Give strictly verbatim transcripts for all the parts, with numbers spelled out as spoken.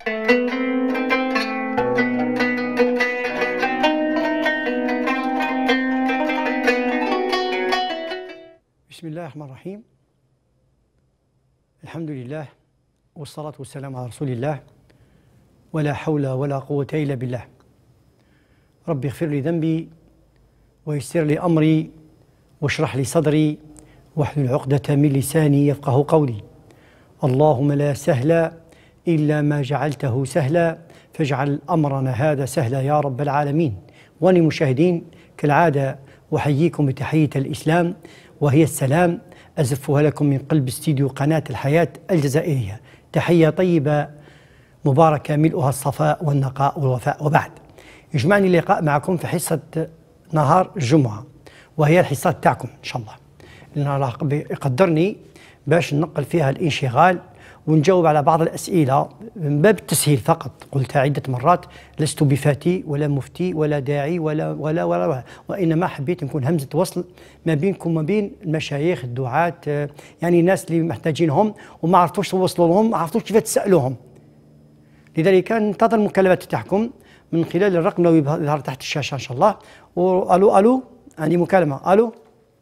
بسم الله الرحمن الرحيم. الحمد لله والصلاة والسلام على رسول الله، ولا حول ولا قوة إلا بالله. ربي اغفر لي ذنبي ويسر لي أمري واشرح لي صدري واحلل عقدة من لساني يفقه قولي. اللهم لا سهل إلا ما جعلته سهلا فاجعل أمرنا هذا سهلا يا رب العالمين. واني مشاهدين كالعادة أحييكم بتحية الإسلام وهي السلام، أزفها لكم من قلب استديو قناة الحياة الجزائرية. تحية طيبة مباركة ملؤها الصفاء والنقاء والوفاء. وبعد يجمعني اللقاء معكم في حصة نهار الجمعة، وهي الحصة تاعكم إن شاء الله، لأن الله يقدرني باش ننقل فيها الانشغال ونجاوب على بعض الأسئلة من باب التسهيل فقط. قلت عدة مرات لست بفاتي ولا مفتي ولا داعي ولا ولا ولا, ولا وإنما حبيت نكون همزة وصل ما بينكم وما بين المشايخ الدعاة، يعني الناس اللي محتاجينهم وما عرفتوش توصلوا لهم، ما عرفتوش كيف تسألوهم. لذلك ننتظر المكالمات تاعكم من خلال الرقم اللي يظهر تحت الشاشة إن شاء الله. وألو ألو عندي مكالمة. ألو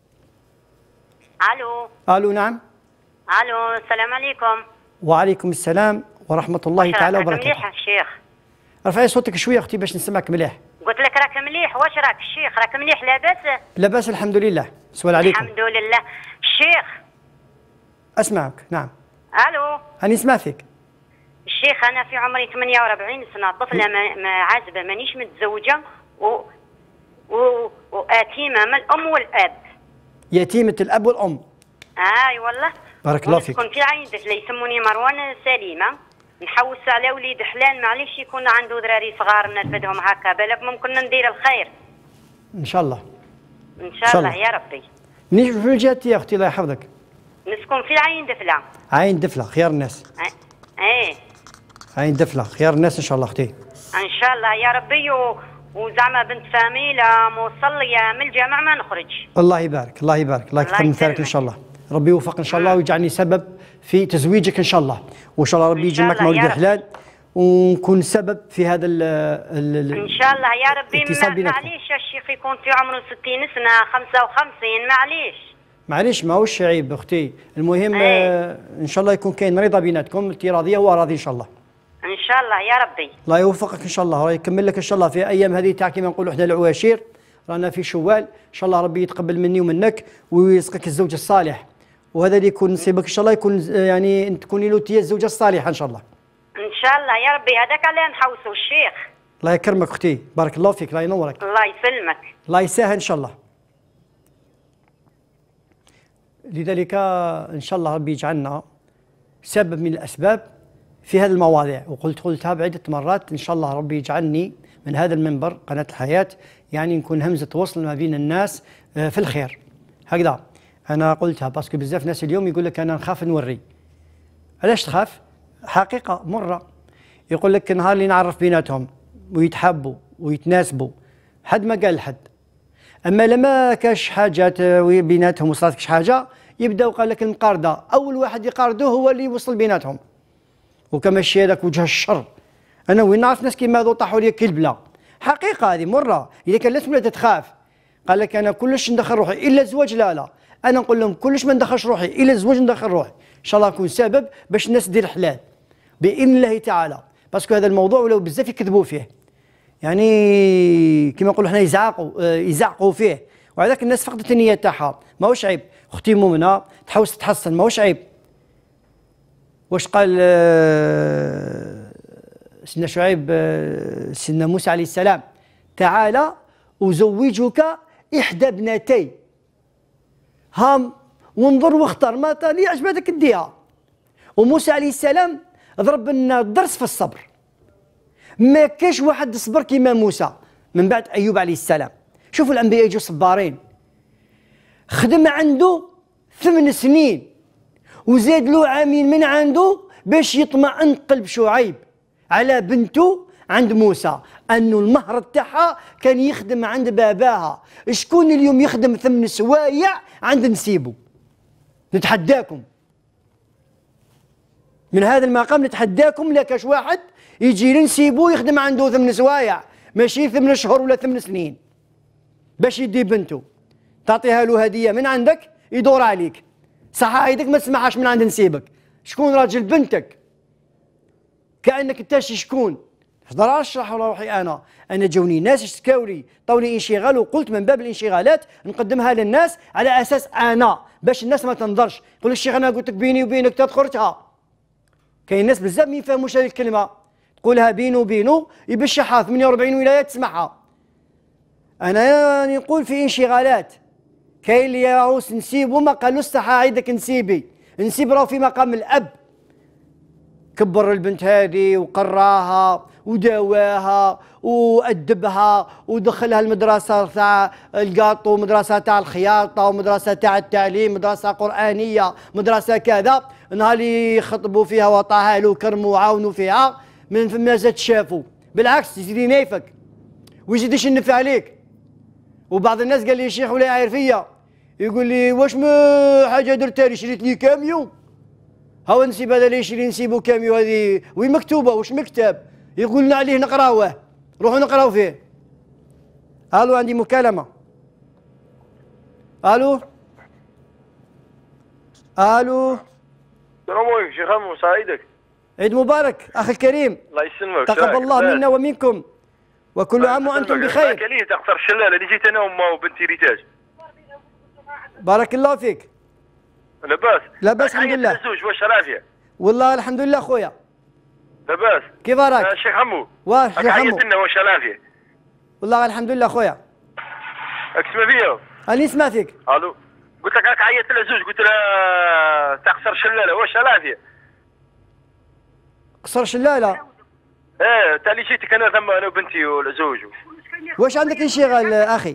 ألو ألو نعم. ألو السلام عليكم. وعليكم السلام ورحمة الله تعالى وبركاته. مليح الشيخ؟ رفعي صوتك شوية أختي باش نسمعك مليح. قلت لك راك مليح. واش راك الشيخ؟ راك مليح لاباس؟ لاباس الحمد لله. سؤال عليكم. الحمد لله. الشيخ أسمعك نعم. ألو أنا نسمع فيك. الشيخ أنا في عمري ثمانية وأربعين سنة، طفلة ما عازبة، مانيش متزوجة و... و... وآتيمة من الأم والأب. يتيمة الأب والأم. آي والله. بارك الله فيك. كنت في عين طفلة يسموني مروان سليمة، نحوس على وليد حلال، معليش يكون عنده ذراري صغار نرفدهم هكا، بالك ممكن ندير الخير. إن شاء الله. إن شاء, شاء الله. الله يا ربي. منين في الجهة يا أختي الله يحفظك؟ نسكن في عين دفلة. عين دفلة خيار الناس. ايه عين دفلة خيار الناس إن شاء الله أختي. إن شاء الله يا ربي. و... وزعما بنت فاميلة مصلية من الجامع ما نخرج. الله يبارك الله يبارك الله يكثر من ثارك إن شاء الله. ربي يوفق إن شاء الله ويجعلني سبب في تزويجك إن شاء الله، وإن شاء الله ربي يجمعك مولد حلال ونكون سبب في هذا ال ال إن شاء الله يا ربي. معليش الشيخ يكون في عمره ستين سنة خمسة وخمسين، معليش معليش ماهوش عيب أختي. المهم آه إن شاء الله يكون كاين رضا بيناتكم، أنت راضية وهو راضي إن شاء الله. إن شاء الله يا ربي. الله يوفقك إن شاء الله ويكمل لك إن شاء الله في أيام هذه تاع كيما نقولوا إحنا العواشير، رانا في شوال، إن شاء الله ربي يتقبل مني ومنك ويرزقك الزوج الصالح، وهذا اللي يكون نصيبك ان شاء الله، يكون يعني تكوني له انت الزوجه الصالحه ان شاء الله. ان شاء الله يا ربي. هذاك اللي نحوسوا الشيخ. الله يكرمك اختي، بارك الله فيك، الله ينورك. الله يسلمك. الله يسهل ان شاء الله. لذلك ان شاء الله ربي يجعلنا سبب من الاسباب في هذه المواضيع، وقلت قلتها بعده مرات ان شاء الله ربي يجعلني من هذا المنبر قناه الحياه، يعني نكون همزه وصل ما بين الناس في الخير. هكذا أنا قلتها باسكو بزاف ناس اليوم يقول لك أنا نخاف نوري. علاش تخاف؟ حقيقة مرة. يقول لك نهار اللي نعرف بيناتهم ويتحبوا ويتناسبوا حد ما قال لحد، أما لما كاش حاجات بيناتهم وصلت كاش حاجة يبداو قال لك المقاردة، أول واحد يقاردوه هو اللي يوصل بيناتهم، وكما الشيء هذاك وجه الشر. أنا وين نعرف ناس كيما هذو طاحوا لي كلبلة. حقيقة هذه مرة. إذا كان الناس ولات تخاف قال لك أنا كلش ندخل روحي إلا الزواج، لا لا أنا نقول لهم كلش ما ندخلش روحي إلا الزواج ندخل روحي، إن شاء الله نكون سبب باش الناس دير حلال بإذن الله تعالى، باسكو هذا الموضوع ولاو بزاف يكذبوا فيه، يعني كما نقولوا حنا يزعقوا يزعقوا فيه، وهذاك الناس فقدت النية تاعها، ماهوش عيب. أختي مؤمنة تحوس تتحسن ماهوش عيب. واش قال سيدنا شعيب سيدنا موسى عليه السلام؟ تعالى أزوجك إحدى ابنتي، هام وانظر واختار ما اللي عجبتك اديها. وموسى عليه السلام ضرب لنا الدرس في الصبر، ما كاش واحد صبر كيما موسى من بعد ايوب عليه السلام. شوفوا الانبياء يجوا صبارين، خدم عنده ثمان سنين وزاد له عامين من عنده باش يطمئن قلب شعيب على بنته عند موسى، انه المهر تاعها كان يخدم عند باباها. شكون اليوم يخدم ثمن سوايع عند نسيبه؟ نتحداكم من هذا المقام، نتحداكم لا كاش واحد يجي نسيبو يخدم عنده ثمن سوايع ماشي ثمن شهور ولا ثمن سنين باش يدي بنته تعطيها له هديه من عندك يدور عليك. صح عايدك ما تسمعهاش من عند نسيبك. شكون راجل بنتك؟ كانك انت شكون؟ نقدر نشرح روحي انا، انا جوني ناس اشتكاو لي طوني انشغال وقلت من باب الانشغالات نقدمها للناس على اساس انا باش الناس ما تنظرش يقول الشيخ انا قلت لك بيني وبينك تذكرتها. كاين ناس بزاف ما يفهموش هذه الكلمه تقولها بينو وبينو يبشحها ثمانية وأربعين ولايه تسمعها. انا يعني نقول في انشغالات كاين اللي يعوس نسيبو ما قالوش صح عيدك نسيبي نسيب راه في مقام الاب كبر البنت هذه وقراها وداواها وأدبها ودخلها المدرسة تاع القاطو مدرسة تاع الخياطة ومدرسة تاع التعليم مدرسة قرآنية مدرسة كذا. نهار اللي يخطبوا فيها وطاها له كرموا وعاونوا فيها من ما زاد شافوا بالعكس يزيد ينايفك ويزيد يشنف عليك. وبعض الناس قال لي شيخ ولا يعرف فيا يقول لي واش ما حاجة درتها لي شريت لي كاميو هاو نسيب هذا اللي يشري نسيبو كاميو هذه وين مكتوبة واش مكتب يقول لنا عليه نقراوه روحوا نقراو فيه. الو عندي مكالمة. الو الو السلام عليكم شيخ عمو سعيدك. عيد مبارك اخي الكريم. الله يسلمك. تقبل الله منا ومنكم وكل عام وانتم بخير. ليه تخسر الشلاله اللي جيت انا وما وبنتي ريتاج. بارك الله فيك. لاباس؟ لاباس الحمد لله. الزوج واش العافيه؟ والله الحمد لله خويا. لاباس؟ كيف راك؟ آه شيخ عمو. واش شيخ عمو؟ عيطت لنا واش العافيه؟ والله الحمد لله خويا. راك تسمع فيا؟ راني نسمع فيك. الو قلت لك راك عيطت لها زوج قلت لها تخسر الشلاله واش العافيه؟ قصر شلاله؟ ايه تاع اللي جيتك انا ثم انا وبنتي والزوج. واش عندك انشغال اخي؟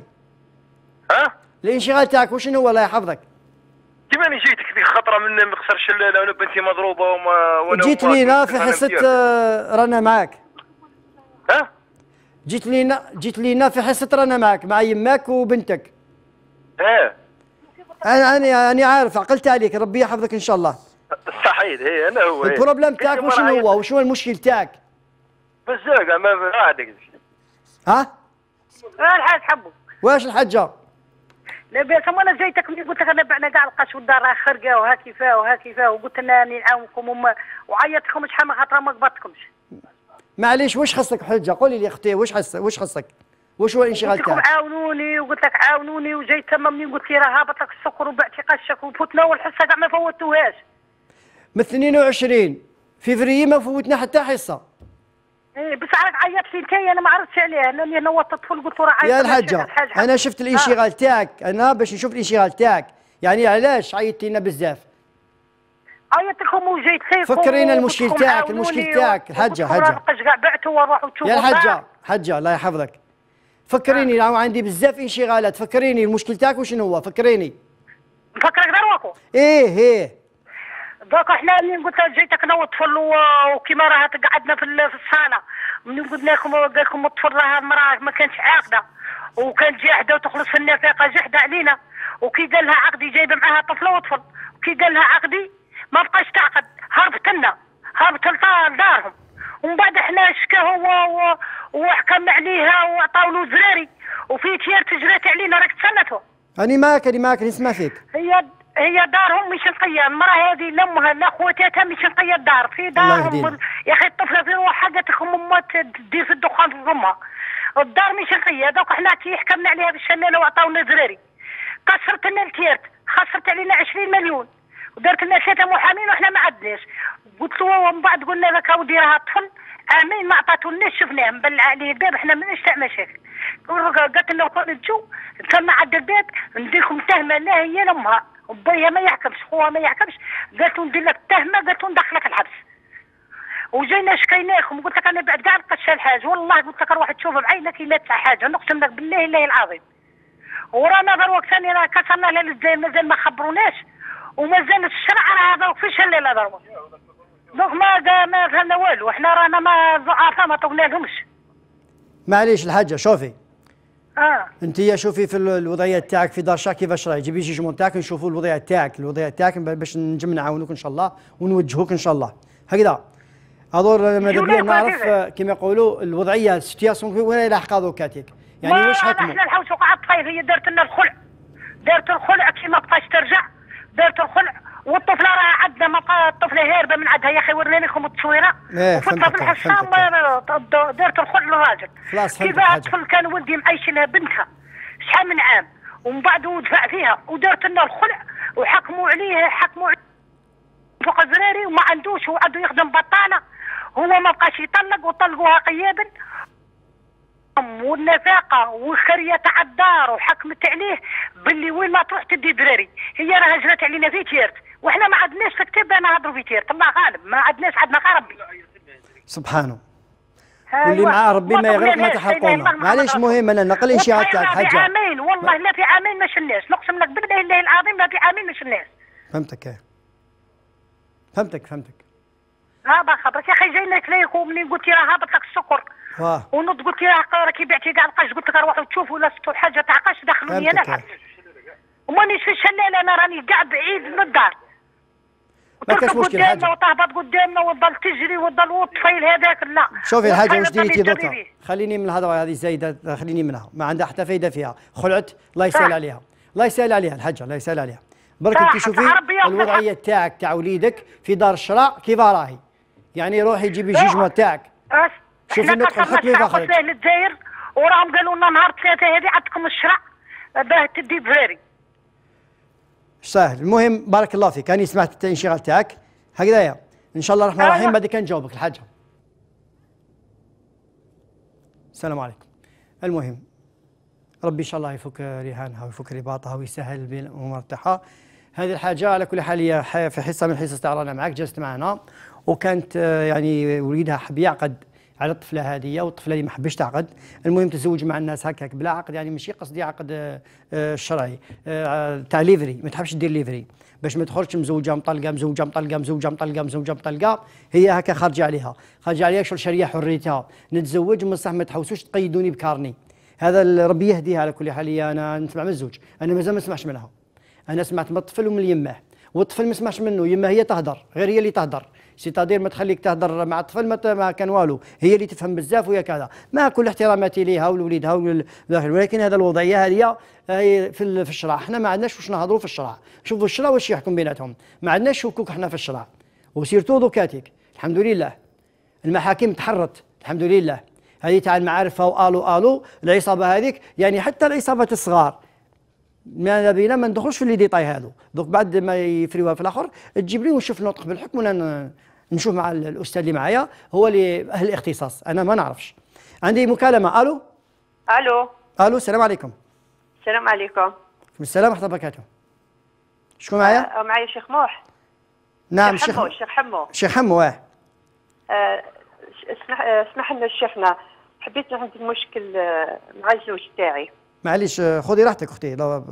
ها؟ الانشغال تاعك واش هو الله يحفظك؟ كيما انا جيتك ذيك خطره من مخسر الشلاله وانا بنتي مضروبه وما وانا جيت لينا في حصه آه رانا معاك. ها؟ جيت لينا جيت لينا في حصه رانا معاك مع يماك وبنتك. ايه انا انا انا عارف عقلت عليك ربي يحفظك ان شاء الله. صحيح هي انا هو البروبليم تاعك واش هو وشنو المشكل تاعك؟ بزاف ما عندك. ها؟ اه الحاج حبو. واش الحاجه؟ لاباس انا جايتك ملي قلت لك انا بعنا كاع القش والدار راه خرقه وها كيفاه وها كيفاه وقلت لنا راني نعاونكم وما وعيطت لكم شحال من خطره ما قبضتكمش. معليش واش خصك حجه قولي لي اختي واش خصك واش خصك؟ واش هو الانشغال تاعك؟ قلت لكم عاونوني وقلت لك عاونوني وجيت تما منين قلت لي راه هابط لك السكر وبعتي قشك وفوتنا والحصه كاع ما فوتوهاش. من اثنين وعشرين فيفري ما فوتنا حتى حصه. ايه بس راك عيطت لي انت انا ما عرفتش عليه انا اللي نوضت الطفل قلت له راه عيطت يا الحاجه انا شفت الانشغال تاعك انا باش نشوف الانشغال تاعك يعني علاش عيطتي لنا بزاف؟ عيطت لكم وجيت خيركم فكرينا المشكل تاعك المشكل تاعك الحاجه حاجه كاع بعتوا وروحوا تشوفوا يا الحاجه حاجه الله يحفظك فكريني راهو عندي بزاف انشغالات فكريني المشكل تاعك وشنو هو فكريني. نفكرك دروكو. ايه ايه دوك احنا منين قلت جيتك انا والطفل وكيما راه قعدنا في الصاله منين قلنا لكم قال لكم الطفل راه المراه ما كانتش عاقده وكانت جاحده وتخلص في النفاقه جحده علينا وكي قال لها عقدي جايبه معاها طفله وطفل وكي قال لها عقدي ما بقاش تعقد هربت لنا هربت لدارهم ومن بعد احنا شكا هو وحكم عليها وعطاو له زراري وفي تيار تجرات علينا راك تسنتوا. راني معاك راني معاك نسمع فيك. هي هي دارهم مش نقيه المراه هذه لامها لا خواتاتها مش نقيه الدار في دارهم يا اخي الطفله في روحها قالت لكم امها تدير في الدخان في فمها الدار مش نقيه دوك حنا كي حكمنا عليها بالشماله وعطاونا زراري كسرت لنا التيرت خسرت علينا عشرين مليون ودارت لنا ثلاثه محامين وحنا ما عدناش قلت له ومن بعد قلنا لك اودي راه الطفل عامين ما عطاتولناش شفناه مبلع عليه الباب احنا ماناش تاع مشاكل قالت لنا نجو تم عند الباب نديركم تهمه لا هي لامها وبايها ما يحكمش خوها ما يحكمش قالت له ندير لك التهمه قالت له ندخلك الحبس وجينا شكيناكم قلت لك انا بعد كاع القشه الحاج والله قلت لك روح تشوف بعينك الا تاع حاجه نقسم لك بالله الله العظيم ورانا دروك ثاني راه كسرنا لها الزين مازال ما خبروناش ومازال الشرع راه دروك فيش الليله دروك دوك ما ما فهمنا والو احنا رانا ما ضعفاء ما طولنالهمش. معليش الحاجه شوفي اه انت يا شوفي في الوضعيه تاعك في دار شا كيفاش راهي جيبي جيجمون تاعك نشوفوا الوضعيه تاعك الوضعيه تاعك باش نجم نعاونوك ان شاء الله ونوجهوك ان شاء الله هكذا. هذول ماذا بيا نعرف كما يقولوا الوضعيه السيتياسيون وين يلحق هذوك كاتيك يعني واش حكموا؟ احنا الحوش وقعت طفيف هي دارت لنا الخلع دارت الخلع كي ما بقاش ترجع دارت الخلع والطفله راه عندنا ما بقى الطفله هاربه من عندها يا اخي ورينا لكم التصويره ايه وفتها في الحصام دارت الخلع للراجل كيفاه الطفل كان ولدي معيش لها بنتها شحال من عام ومن بعد ودفع فيها ودارت لنا الخلع وحكموا عليه حكموا عليه فوق الزراري وما عندوش هو عنده يخدم بطاله هو ما بقاش يطلق وطلقوها قيابا والنفاقه والخريه تاع الدار وحكمت عليه باللي وين ما تروح تدي دراري هي راه هجرت علينا في تيرت وحنا ما عندناش في كتاب نهضروا في تيرت الله غالب ما عندناش عندنا غير ربي سبحانه واللي معاه ربي ما يغرق ما تحرقونا معليش مهم انا نقل اشاعات تاع الحاجه في عامين والله لا في عامين ما شلناش نقسم لك بالله الله العظيم لا في عامين ما شلناش فهمتك ايه فهمتك فهمتك هذا خبرك يا اخي جاينا كليك ومنين قلت لي راه هابط لك السكر واه ونض قلت لي راه كي بعتي كاع القش قلت لك روحوا تشوفوا ولا شفتوا حاجه تاع قش دخلوني انا ومانيش في الشلال انا راني قاعد بعيد من الدار ما كاش مشكل حاجه وتهبط قدامنا وتضل تجري وتضل والطفيل هذاك لا شوفي الحاجه واش ديريتي دوكا خليني من الهضره هذه زايده خليني منها ما عندها حتى فايده فيها خلعت الله يسهل عليها الله يسهل عليها الحاجه الله يسهل عليها برك انت شوفي الوضعيه تاعك تاع وليدك في دار الشراء كيف راهي يعني روحي جيبي الجيجمون تاعك شوفي ندخل حكمي فخرج للجزائر وراهم قالوا لنا نهار ثلاثه هذه عندكم الشرع باه تدي براري سهل المهم بارك الله فيك انا سمعت الانشغال تاعك هكذايا ان شاء الله الرحمن الرحيم بعد كان نجاوبك الحاجه السلام عليكم المهم ربي ان شاء الله يفك رهانها ويفك رباطها ويسهل بين الامور تاعها هذه الحاجه على كل حال هي في حصه من الحصص تاع رانا معك جلست معنا وكانت يعني وليدها حب يعقد على الطفله هذه والطفله اللي ما حبش تعقد المهم تزوج مع الناس هكاك بلا عقد يعني ماشي قصدي عقد شرعي تاع ليفري ما تحبش دير ليفري باش ما تخرجش مزوجه مطلقه مزوجه مطلقه مزوجه مطلقه مزوجه مطلقه هي هكا خارجه عليها خارجه عليها شغل شريه حريتها نتزوج من صح ما تحوسوش تقيدوني بكارني هذا ربي يهديها على كل حال انا نسمع من الزوج انا مازال ما نسمعش منها انا سمعت من الطفل ومن يماه والطفل ما سمعش منه يماه هي تهدر غير هي اللي تهدر سيتادير ما تخليك تهدر مع الطفل ما كان والو هي اللي تفهم بزاف وهي كذا مع كل احتراماتي ليها ولوليدها ولكن هذا الوضعيه هذه في في الشرع احنا ما عندناش واش نهضروا في الشرع شوفوا الشرع واش يحكم بيناتهم ما عندناش شكوك احنا في الشرع وسيرتو دوكاتيك الحمد لله المحاكم تحرت الحمد لله هذه تاع المعارف والو الو العصابه هذيك يعني حتى العصابات الصغار ما بينا ما ندخلوش في اللي ديطاي هذو دوك بعد ما يفريوها في الاخر تجيب لي ونشوف نطق بالحكم ولا نشوف مع الاستاذ اللي معايا هو اللي اهل الاختصاص انا ما نعرفش عندي مكالمه الو الو الو السلام عليكم السلام عليكم السلام ورحمه الله وبركاته شكون معايا؟ آه معايا شيخ موح نعم شيخ حمو شيخ حمو شيخ حمو واه آه اسمح اسمح لنا شيخنا حبيت عندي مشكل مع الزوج تاعي معليش خذي راحتك اختي لو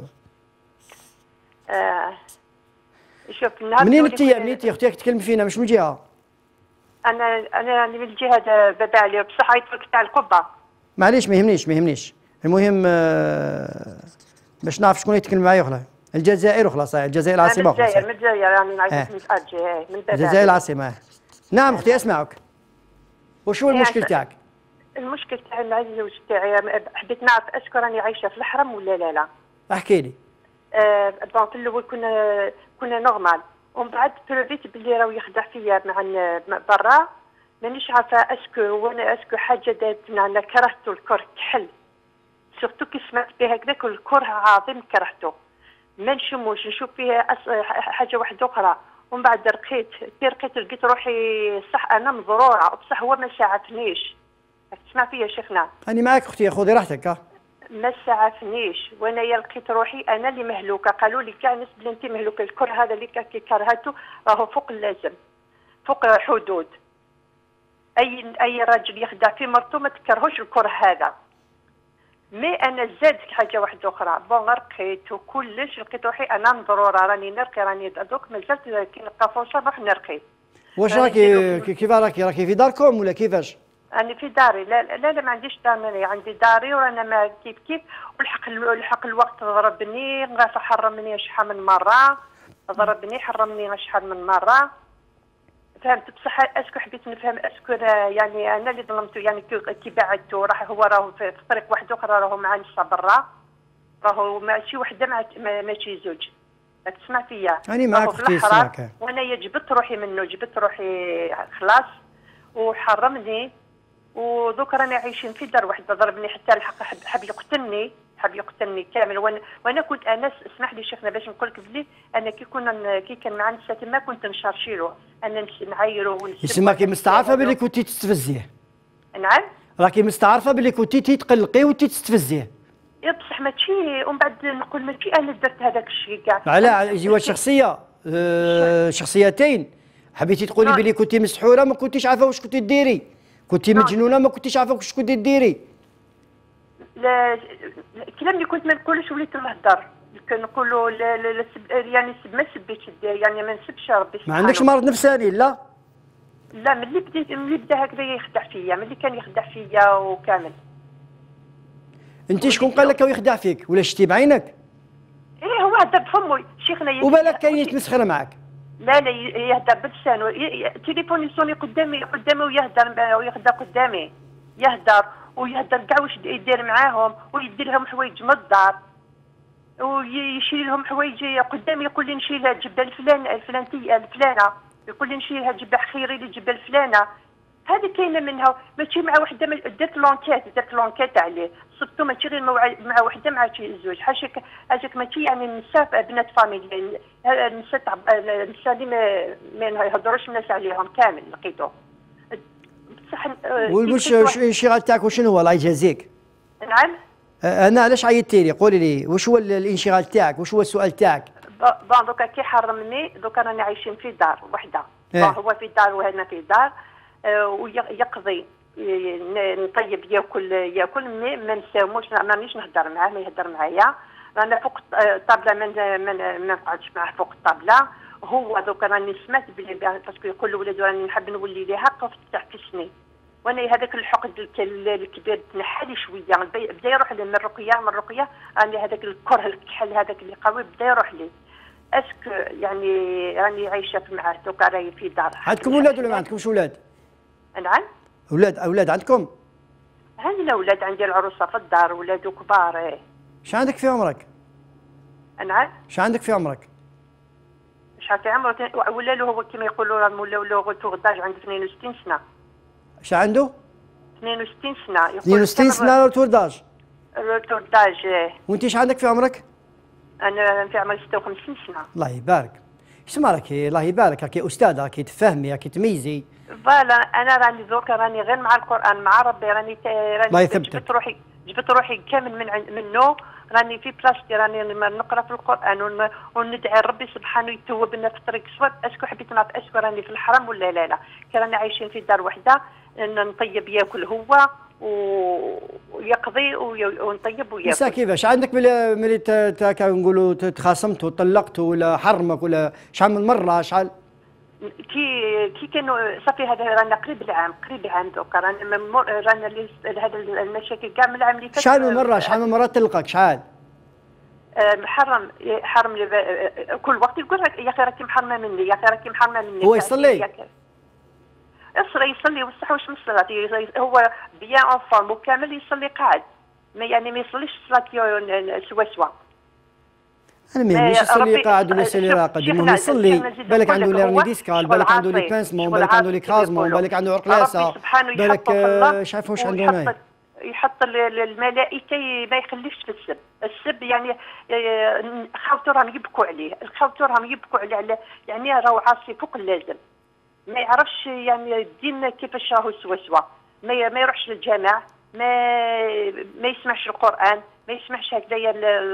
آه شوف النهار منين انت منين انت اختي تكلمي فينا مش من جهه انا انا من الجهه بابا علي بصح عيطلك تاع القبه معليش ما يهمنيش ما يهمنيش المهم آه باش نعرف شكون يتكلم معايا وخلاص الجزائر وخلاص الجزائر العاصمه من الجزائر من الجزائر يعني نعيش من الجزائر من بابا الجزائر العاصمه نعم اختي اسمعك وشو المشكل تاعك؟ المشكل تاعي مع الزوج تاعي حبيت نعرف اسكو راني عايشه في الحرم ولا لا لا احكي لي آه بون في الاول كنا كنا نورمال ومن بعد تربيت باللي راهو يخدع فيا مع برا مانيش عارفه اسكو وانا اسكو حاجه دارتنا انا كرهته الكره كحل سورتو كي سمعت به هكذاك الكره عظيم كرهته ما نشموش نشوف فيه حاجه واحده اخرى ومن بعد رقيت كي رقيت لقيت روحي صح انا مضروره بصح هو ما ساعدنيش تسمع فيا شيخنا أنا معك أختي خذي راحتك ها ما سعفنيش وانا لقيت روحي انا اللي مهلوكه قالوا لي كاع الناس بلي انت مهلوكه الكره هذا اللي كي كرهته راهو فوق اللازم فوق حدود اي اي راجل يخدع في مرته ما تكرهوش الكره هذا مي انا زادت حاجه واحده اخرى بون رقيت وكلش لقيت روحي انا مضروره راني نرقي راني دوك مازلت كي نلقى فرصه نروح نرقي واش راكي كيف راكي راكي في داركم ولا كيفاش؟ أنا في داري لا لا, لا ما عنديش دار مالي عندي داري ورانا ما كيف كيف والحق الحق الوقت ضربني غاف حرمني شحال من مرة ضربني حرمني شحال من مرة فهمت بصح اسكو حبيت نفهم اسكو يعني انا اللي ظلمته يعني كي بعدته راح هو راهو في طريق واحد اخرى راهو مع نسا برا راهو ماشي وحده مع ماشي زوج راك تسمع فيا راني معاك اختي نسمعك وانا جبت روحي منه جبت روحي خلاص وحرمني ودوك راني عايشين في دار واحده ضربني حتى الحق حب, حب يقتلني حب يقتلني كامل وانا وانا كنت انا اسمح لي شيخنا باش نقول لك بلي انا كي كنا كي كان مع نسا تما كنت نشارشيلو انا نعايرو ونسب يسمى كي مستعرفه باللي كنتي تستفزيه نعم راكي مستعرفه باللي كنتي تتقلقي وتي تستفزيه يا بصح ماشي ومن بعد نقول ماشي انا درت هذاك الشيء كاع على جوا شخصيه أه شخصيتين حبيتي تقولي بلي كنتي مسحوره ما كنتيش عارفه واش كنتي ديري كنتي مجنونه ما كنتيش عارفه واش كنتي ديري لا الكلام اللي كنت ما نقولوش وليت نهضر كنقولوا لا لا يعني ما سبيتش يعني ما نسبش ربي ما عندكش مرض نفساني لا لا ملي بديت ملي بدا هكذا يخدع فيا ملي كان يخدع فيا وكامل انت شكون قال لك يخدع فيك ولا شتي بعينك؟ ايه هو هذا بفمو شيخنا وبالك كاين يتمسخر معك لا لا يهدر بلسانه تليفوني يصوني قدامي قدامي ويهدر ويهدر قدامي يهدر ويهدر كاع واش يدير معاهم ويدير لهم حوايج من الدار ويشيل لهم حوايج قدامي يقول لي نشيل لها جبه الفلان الفلانتيه الفلانه يقول لي نشيل لها جبه خيري لي جبه الفلانه هذه كاينه منها ماشي مع وحده درت لونكيت درت لونكيت عليه صبتو ماشي غير مع وحده مع شي زوج حاشاك هاجاك ماشي يعني النساء بنات فاميلي النساء تاع النساء اللي ما ما يهضروش الناس عليهم كامل لقيتو بصح والمش الانشغال تاعك وشنو هو الله يجازيك؟ نعم انا علاش عيطتي لي قولي لي واش هو الانشغال تاعك واش هو السؤال تاعك؟ بون دوكا كي حرمني دوكا راني عايشين في دار وحده اه. هو في دار وهنا في دار اه ويقضي نطيب ياكل ياكل مي ما نساوموش مانيش نهضر معاه ما يهضر معايا رانا فوق الطابله ما نقعدش معاه فوق الطابله هو دوكا راني سمعت بلي باسكو يقول لولادو راني نحب نولي ليها قفت تعكسني وانا هذاك الحقد الكبير تنحى لي شويه بدا يروح لي من الرقيه من الرقيه راني هذاك الكره الكحل هذاك اللي قوي بدا يروح لي اسك يعني راني عايشه معاه دوكا راهي في دار عندكم ولاد ولا ما عندكمش ولاد؟ نعم اولاد اولاد عندكم؟ عندنا اولاد عندي العروسه في الدار ولادو كبار ايه اش عندك في عمرك؟ نعم اش عندك في عمرك؟ شحال في عمرك ولا له هو كما يقولوا راهم ولاو له توغداج عنده اثنين وستين سنه اش عنده؟ اثنين وستين سنه اثنين وستين سنه روتورداج روتورداج ايه وانت اش عندك في عمرك؟ انا في عمري ستة وخمسين سنه الله يبارك اسمع راكي الله يبارك راكي استاذه راكي تفهمي راكي تميزي فوالا انا راني دوكا راني غير مع القران مع ربي راني راني جبت روحي جبت روحي كامل من منه راني في بلاصتي راني نقرا في القران وندعي ربي سبحانه يتوبنا في الطريق الصواب اسكو حبيت نعرف اسكو راني في الحرم ولا لا لا كي راني عايشين في دار وحده نطيب ياكل هو ويقضي ونطيب وياكل مسا كيفاش عندك ملي كنقولوا تخاصمت وطلقت ولا حرمك ولا شحال من مره شحال كي كي كانوا صافي هذا رانا قريب العام قريب العام دوكا رانا رانا هذا المشاكل كاع من العام اللي فات شحال من مره شحال من مره طلقك شحال؟ محرم حرم كل وقت يقول لك يا اخي راكي محرمه مني يا اخي راكي محرمه مني هو يصلي؟ يصلي يصلي وصح واش من الصلاه هو بيان اون فورم وكامل يصلي قاعد ما يعني ما يصليش صلاه سوا سوا انا ما يهمنيش يصلي قاعد ولا يصلي راقد المهم يصلي بالك عنده ليرني ديسكال بالك عنده لي بانسمون بالك عنده لي كرازمون بالك عنده عرق لاسه بالك مش عارف واش عنده هنايا يحط الملائكه ما يخليش في السب السب يعني خاوته راهم يبكوا عليه الخاوته راهم يبكوا عليه يعني راهو عاصي فوق اللازم ما يعرفش يعني الدين كيفاش راهو سوا سوا ما ما يروحش للجامع ما ما يسمعش القران ما يسمعش هكذايا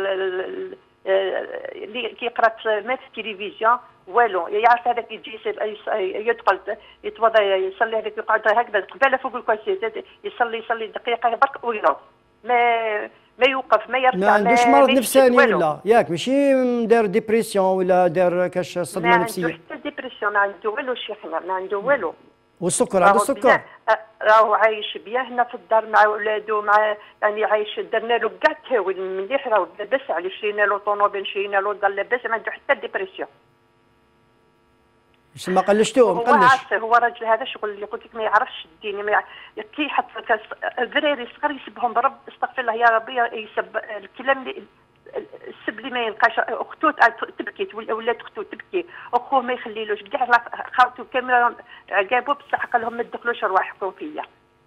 اللي كيقرا ما في التلفزيون والو يعرف هذاك يجي يدخل يتوضا يصلي هذاك يقعد هكذا قباله فوق الكرسي يصلي يصلي دقيقه برك وينوض ما ما يوقف ما يرفع ما عندوش مرض نفساني ولا ياك ماشي دار ديبرسيون ولا دار كاش صدمه نفسيه ما عندوش حتى ديبرسيون ما عنده والو شيخنا ما عنده والو والسكر عنده السكر راهو عايش بيا هنا في الدار مع ولادو مع يعني عايش درنا له كاع التهويل مليح راهو لاباس عليه شرينا له طونوبيل شرينا له دار لاباس ما عنده حتى ديبرسيون ما قلشتوه هو مقلش. عارف، هو الراجل هذا شغل اللي قلت لك ما يعرفش الدين، ما كي يحط الذراري صغار يسبهم برب، استغفر الله يا ربي، يسب الكلام اللي السب اللي ما ينقاش. اختو تبكي ولات اختو تبكي، اخوه ما يخليلوش كاع خاوته كامله عقابو، بصح قال لهم ما تدخلوش ارواحكم فيا.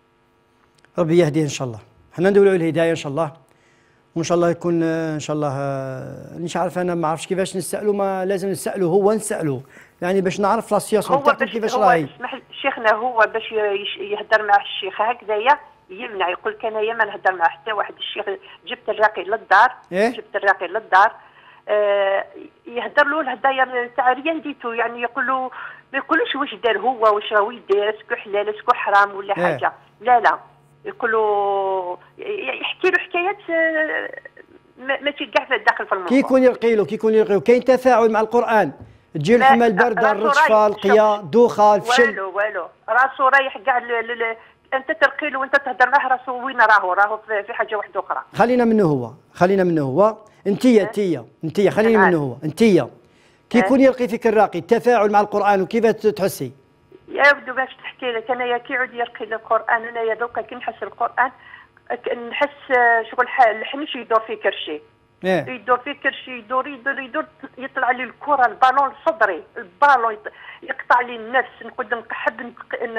ربي يهديه ان شاء الله، حنا ندولوا الهدايه ان شاء الله، وان شاء الله يكون ان شاء الله. مش عارف انا ما عرفتش كيفاش نسالوا، ما لازم نسالوا هو نسالوا يعني باش نعرف لا سياسيون تاعكم كيفاش راهي. اسمح شيخنا، هو باش يهدر مع الشيخ هكذايا يمنع، يقول لك انايا ما نهدر مع حتى واحد. الشيخ جبت الراقي للدار، إيه؟ جبت الراقي للدار، آه يهدر له الهدايا تاع ريان ديتو، يعني يقول له ما يقولوش واش دار هو، واش راهو يدير، اسكو حلال اسكو حرام ولا إيه؟ حاجه. لا لا، يقول له يحكي له حكايات ما كاع داخل في الموضوع. كي يكون يلقي له كي يكون يلقي له كاين تفاعل مع القران، تجي الحمى البارده الرجفه القيا الدوخه الفشل. والو والو، راسو رايح كاع انت تلقي له وانت تهضر معاه، راسو وين راهو؟ راهو في حاجه واحده اخرى. خلينا منه هو، خلينا منه هو. انتيا انتيا انتيا خلينا منه هو. انتيا كي يكون يلقي فيك الراقي التفاعل مع القران وكيف تحسي؟ يا ودو باش تحكي لك، انايا كي يعود يلقي القران، انايا دوكا كي نحس القران نحس شغل الحنش يدور في كرشي. إيه؟ يدور في كرشي، يدور يدور يدور يطلع لي الكره، البالون الصدري، البالون يقطع لي النفس، نقعد نقحب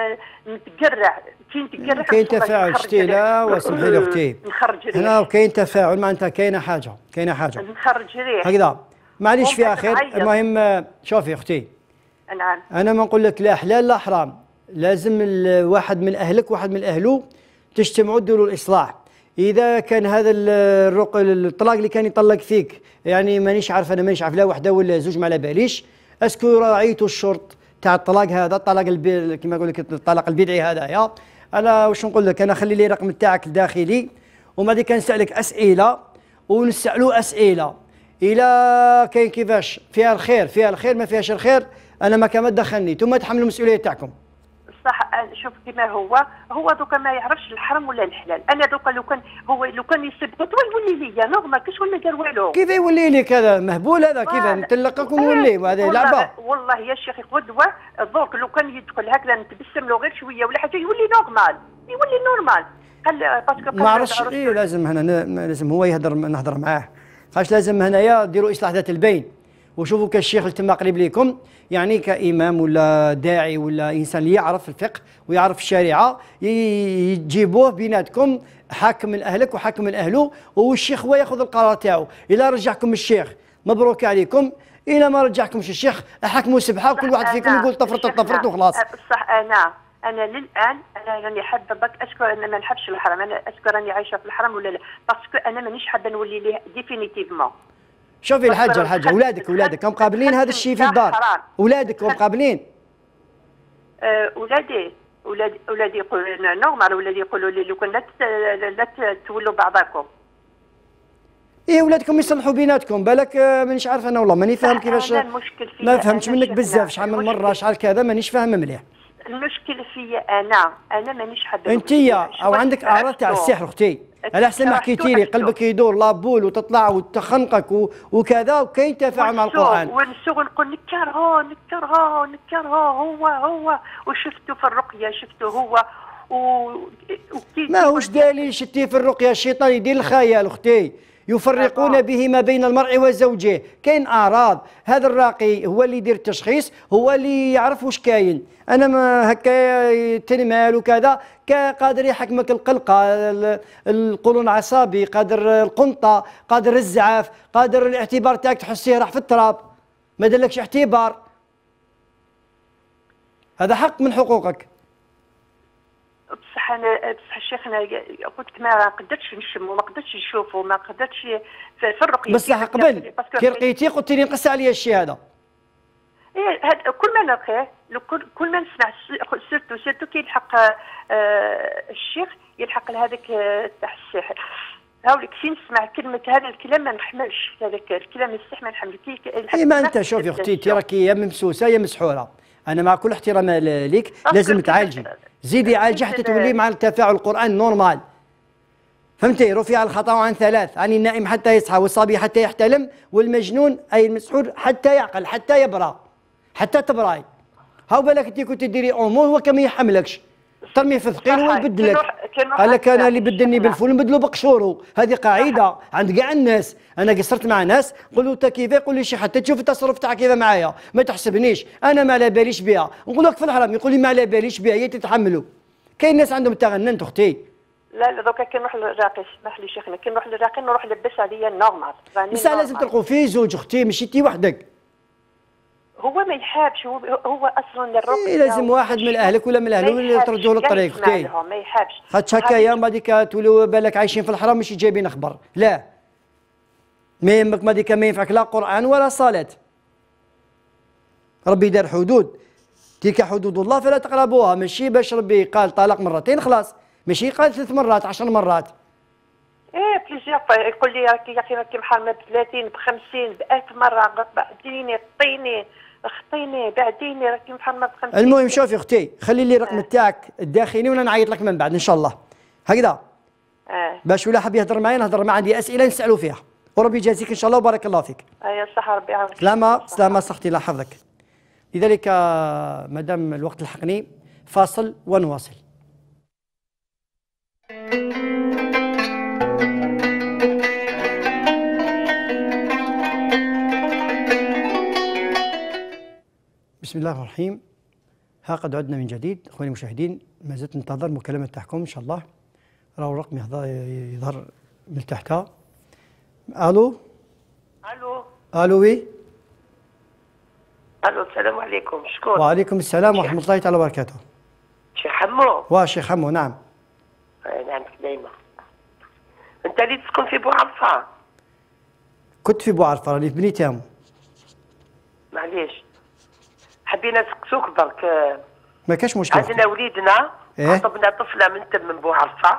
نتقرع، كي نتقرع كاين تفاعل شتي. لا واسمحي لي اختي، نخرج ريح هنا كاين تفاعل معناتها كاينه حاجه، كاينه حاجه نخرج ريح هكذا. معليش فيها خير. المهم شوفي اختي، نعم، انا ما نقول لك لا حلال لا حرام، لازم واحد من اهلك واحد من اهله تجتمعوا ديروا الاصلاح. اذا كان هذا الرق الطلاق اللي كان يطلق فيك، يعني مانيش عارف، انا مانيش عارف لا وحده ولا زوج، ما على باليش، اسكو راعيتوا الشرط تاع الطلاق هذا، الطلاق كما نقول لك الطلاق البدعي هذا يا انا واش نقول لك، انا خلي لي الرقم تاعك الداخلي، وما دي كنسالك اسئله ونسالوا اسئله، الى كاين كيفاش فيها الخير فيها الخير، ما فيهاش الخير انا ما كان ما تدخلني، ثم تحملوا المسؤوليه تاعكم. صح، شوف كما هو هو دوكا ما يعرفش الحرام ولا الحلال. انا دوكا لو كان هو لو كان يسب قدوه يولي ليا نورمال، كاش ولا دار والو. كيف يولي لك هذا مهبول هذا؟ كيف نتلقاك ونولي؟ وهذه لعبه والله يا شيخ قدوه. درك لو كان يدخل هكذا نتبسم له غير شويه ولا حاجه يولي نورمال، يولي نورمال. قال باسكو ما عرفتش إيه، لازم هنا لازم هو يهضر نهضر معاه، خاش لازم هنايا ديروا اصلاح ذات البين، وشوفوا كالشيخ اللي تما قريب ليكم، يعني كإمام ولا داعي ولا إنسان اللي يعرف الفقه ويعرف الشريعة، يجيبوه بيناتكم حاكم من أهلك وحاكم من أهله، والشيخ هو ياخذ القرار تاعو. إلا رجعكم الشيخ مبروك عليكم، إلا ما رجعكمش الشيخ حكموا سبحة، وكل واحد فيكم يقول طفرت طفرت وخلاص. صح، أنا أنا للآن أنا راني حابة بك أشكر أنا ما نحبش الحرام، أنا أشكر راني عايشة في الحرام ولا لا، باسكو أنا مانيش حابة نولي ليه ديفينيتيفمون. شوفي الحاجه الحاجه اولادك اولادك هم قابلين هذا الشيء في الدار؟ اولادك هم قابلين؟ اولادي اولادي اولادي يقولوا نورمال، اولادي يقولوا لي لو كان لا لا تولوا بعضاكم. ايه اولادكم يصلحوا بيناتكم، بالك مانيش عارف انا والله ماني فاهم كيفاش، ما فهمتش منك بزاف، شحال من مره شحال كذا مانيش فاهم مليح. المشكل فيا انا انا مانيش حابه. انت او عندك اعراض تاع السحر اختي، على حسب ما حكيتي لي قلبك يدور لابول وتطلع وتخنقك وكذا، وكاين تفاعل مع القران. ونسوق نقول نكرهه نكرهه نكرهه هو هو، وشفته في الرقيه شفته هو و ما هوش دليل شتي في الرقيه، الشيطان يدير الخيال اختي، يفرقون به ما بين المرء وزوجه، كاين اعراض، هذا الراقي هو اللي يدير التشخيص، هو اللي يعرف واش كاين. انا ما هكا تنمال وكذا قادر يحكمك القلقه، القولون العصبي، قادر القنطه، قادر الزعاف، قادر الاعتبار تاعك تحسيه راح في التراب، ما دلكش اعتبار، هذا حق من حقوقك. بصح انا بصح الشيخ انا قلت لك ما قدرتش نشم وما قدرتش نشوف وما قدرتش في الرقيه. بصح قبل كي لقيتيه قلت لي نقص عليا الشيء هذا. ايه هاد كل ما نلقيه كل, كل ما نسمع سيرتو سيرتو كي يلحق آه الشيخ يلحق لهذاك تاع السحر، هاوليك كي نسمع كلمه هذا الكلام ما نحملش، هذاك الكلام السحر ما نحملش. اي ما انت شوفي اختي انت راكي يا ممسوسه يا مسحوره، انا مع كل احترام ليك لازم تعالجي، زيدي عالجي حتى تولي مع التفاعل القرآن نورمال، فهمتي؟ رفع الخطأ عن ثلاث، عن النائم حتى يصحى، والصبي حتى يحتلم، والمجنون أي المسحور حتى يعقل، حتى يبرى، حتى تبراي. هاو بالك انت كنت ديري امور هو كان ما يحملكش ترمي في ثقيل هو يبدلك. قال لك انا اللي بدلني بالفول نبدلو بقشورو، هذه قاعده عند كاع الناس. انا قصرت مع ناس قول له انت كيف، يقول لي شي حتى تشوف التصرف تاعك كيف معايا ما تحسبنيش انا ما على باليش بها، نقول لك في الحرام يقول لي ما على باليش بها هي تتحملوا. كاين ناس عندهم تغننت اختي. لا لا دوكا كي نروح للراقي اسمح لي شيخنا كي نروح للراقي نروح لبس عليا نورمال. بس لازم تلقوا فيه زوج اختي ماشي انت وحدك. هو ما يحابش هو هو اصلا للركب إيه لازم واحد من اهلك ولا من اهله اللي تردوا له الطريق اختي. ما يحابش خاطش هكايا بعد تولوا بالك عايشين في الحرام ماشي جايبين اخبار. لا ما يهمك بعد ما ينفعك لا قران ولا صلاه. ربي دار حدود، تلك حدود الله فلا تقربوها. ماشي باش ربي قال طلاق مرتين خلاص، ماشي قال ثلاث مرات عشر مرات. ايه بليزيور يقول لي راكي يا اخي راكي محرمه ب ثلاثين ب خمسين ب ألف مره بعديني طيني اخطيني بعديني راكي محرمه ب خمسين. المهم شوفي اختي خلي لي الرقم تاعك الداخلي وانا نعيط لك من بعد ان شاء الله هكذا. اه باش ولا حاب يهضر معايا نهضر معاه، عندي اسئله نسالوا فيها وربي يجازيك ان شاء الله وبارك الله فيك. ايوا الصحه ربي يعاونك. سلامه سلامه صحتي الله يحفظك. لذلك مادام الوقت لحقني فاصل ونواصل. بسم الله الرحمن الرحيم. ها قد عدنا من جديد اخواني المشاهدين، ما زلت ننتظر مكالمه تاعكم ان شاء الله. راهو الرقم يظهر من تحتها. الو الو الو وي الو السلام عليكم. شكون؟ وعليكم السلام ورحمه الله تعالى وبركاته. شيخ حمو؟ واه شيخ حمو نعم. آه نعم دايما. انت اللي تسكن في بوعرفه؟ كنت في بوعرفه راني في بني تامو. معليش حبينا نسقسوك برك. ما كاش مشكل. عندنا وليدنا إيه؟ خطبنا طفله من تم من بوعرفه.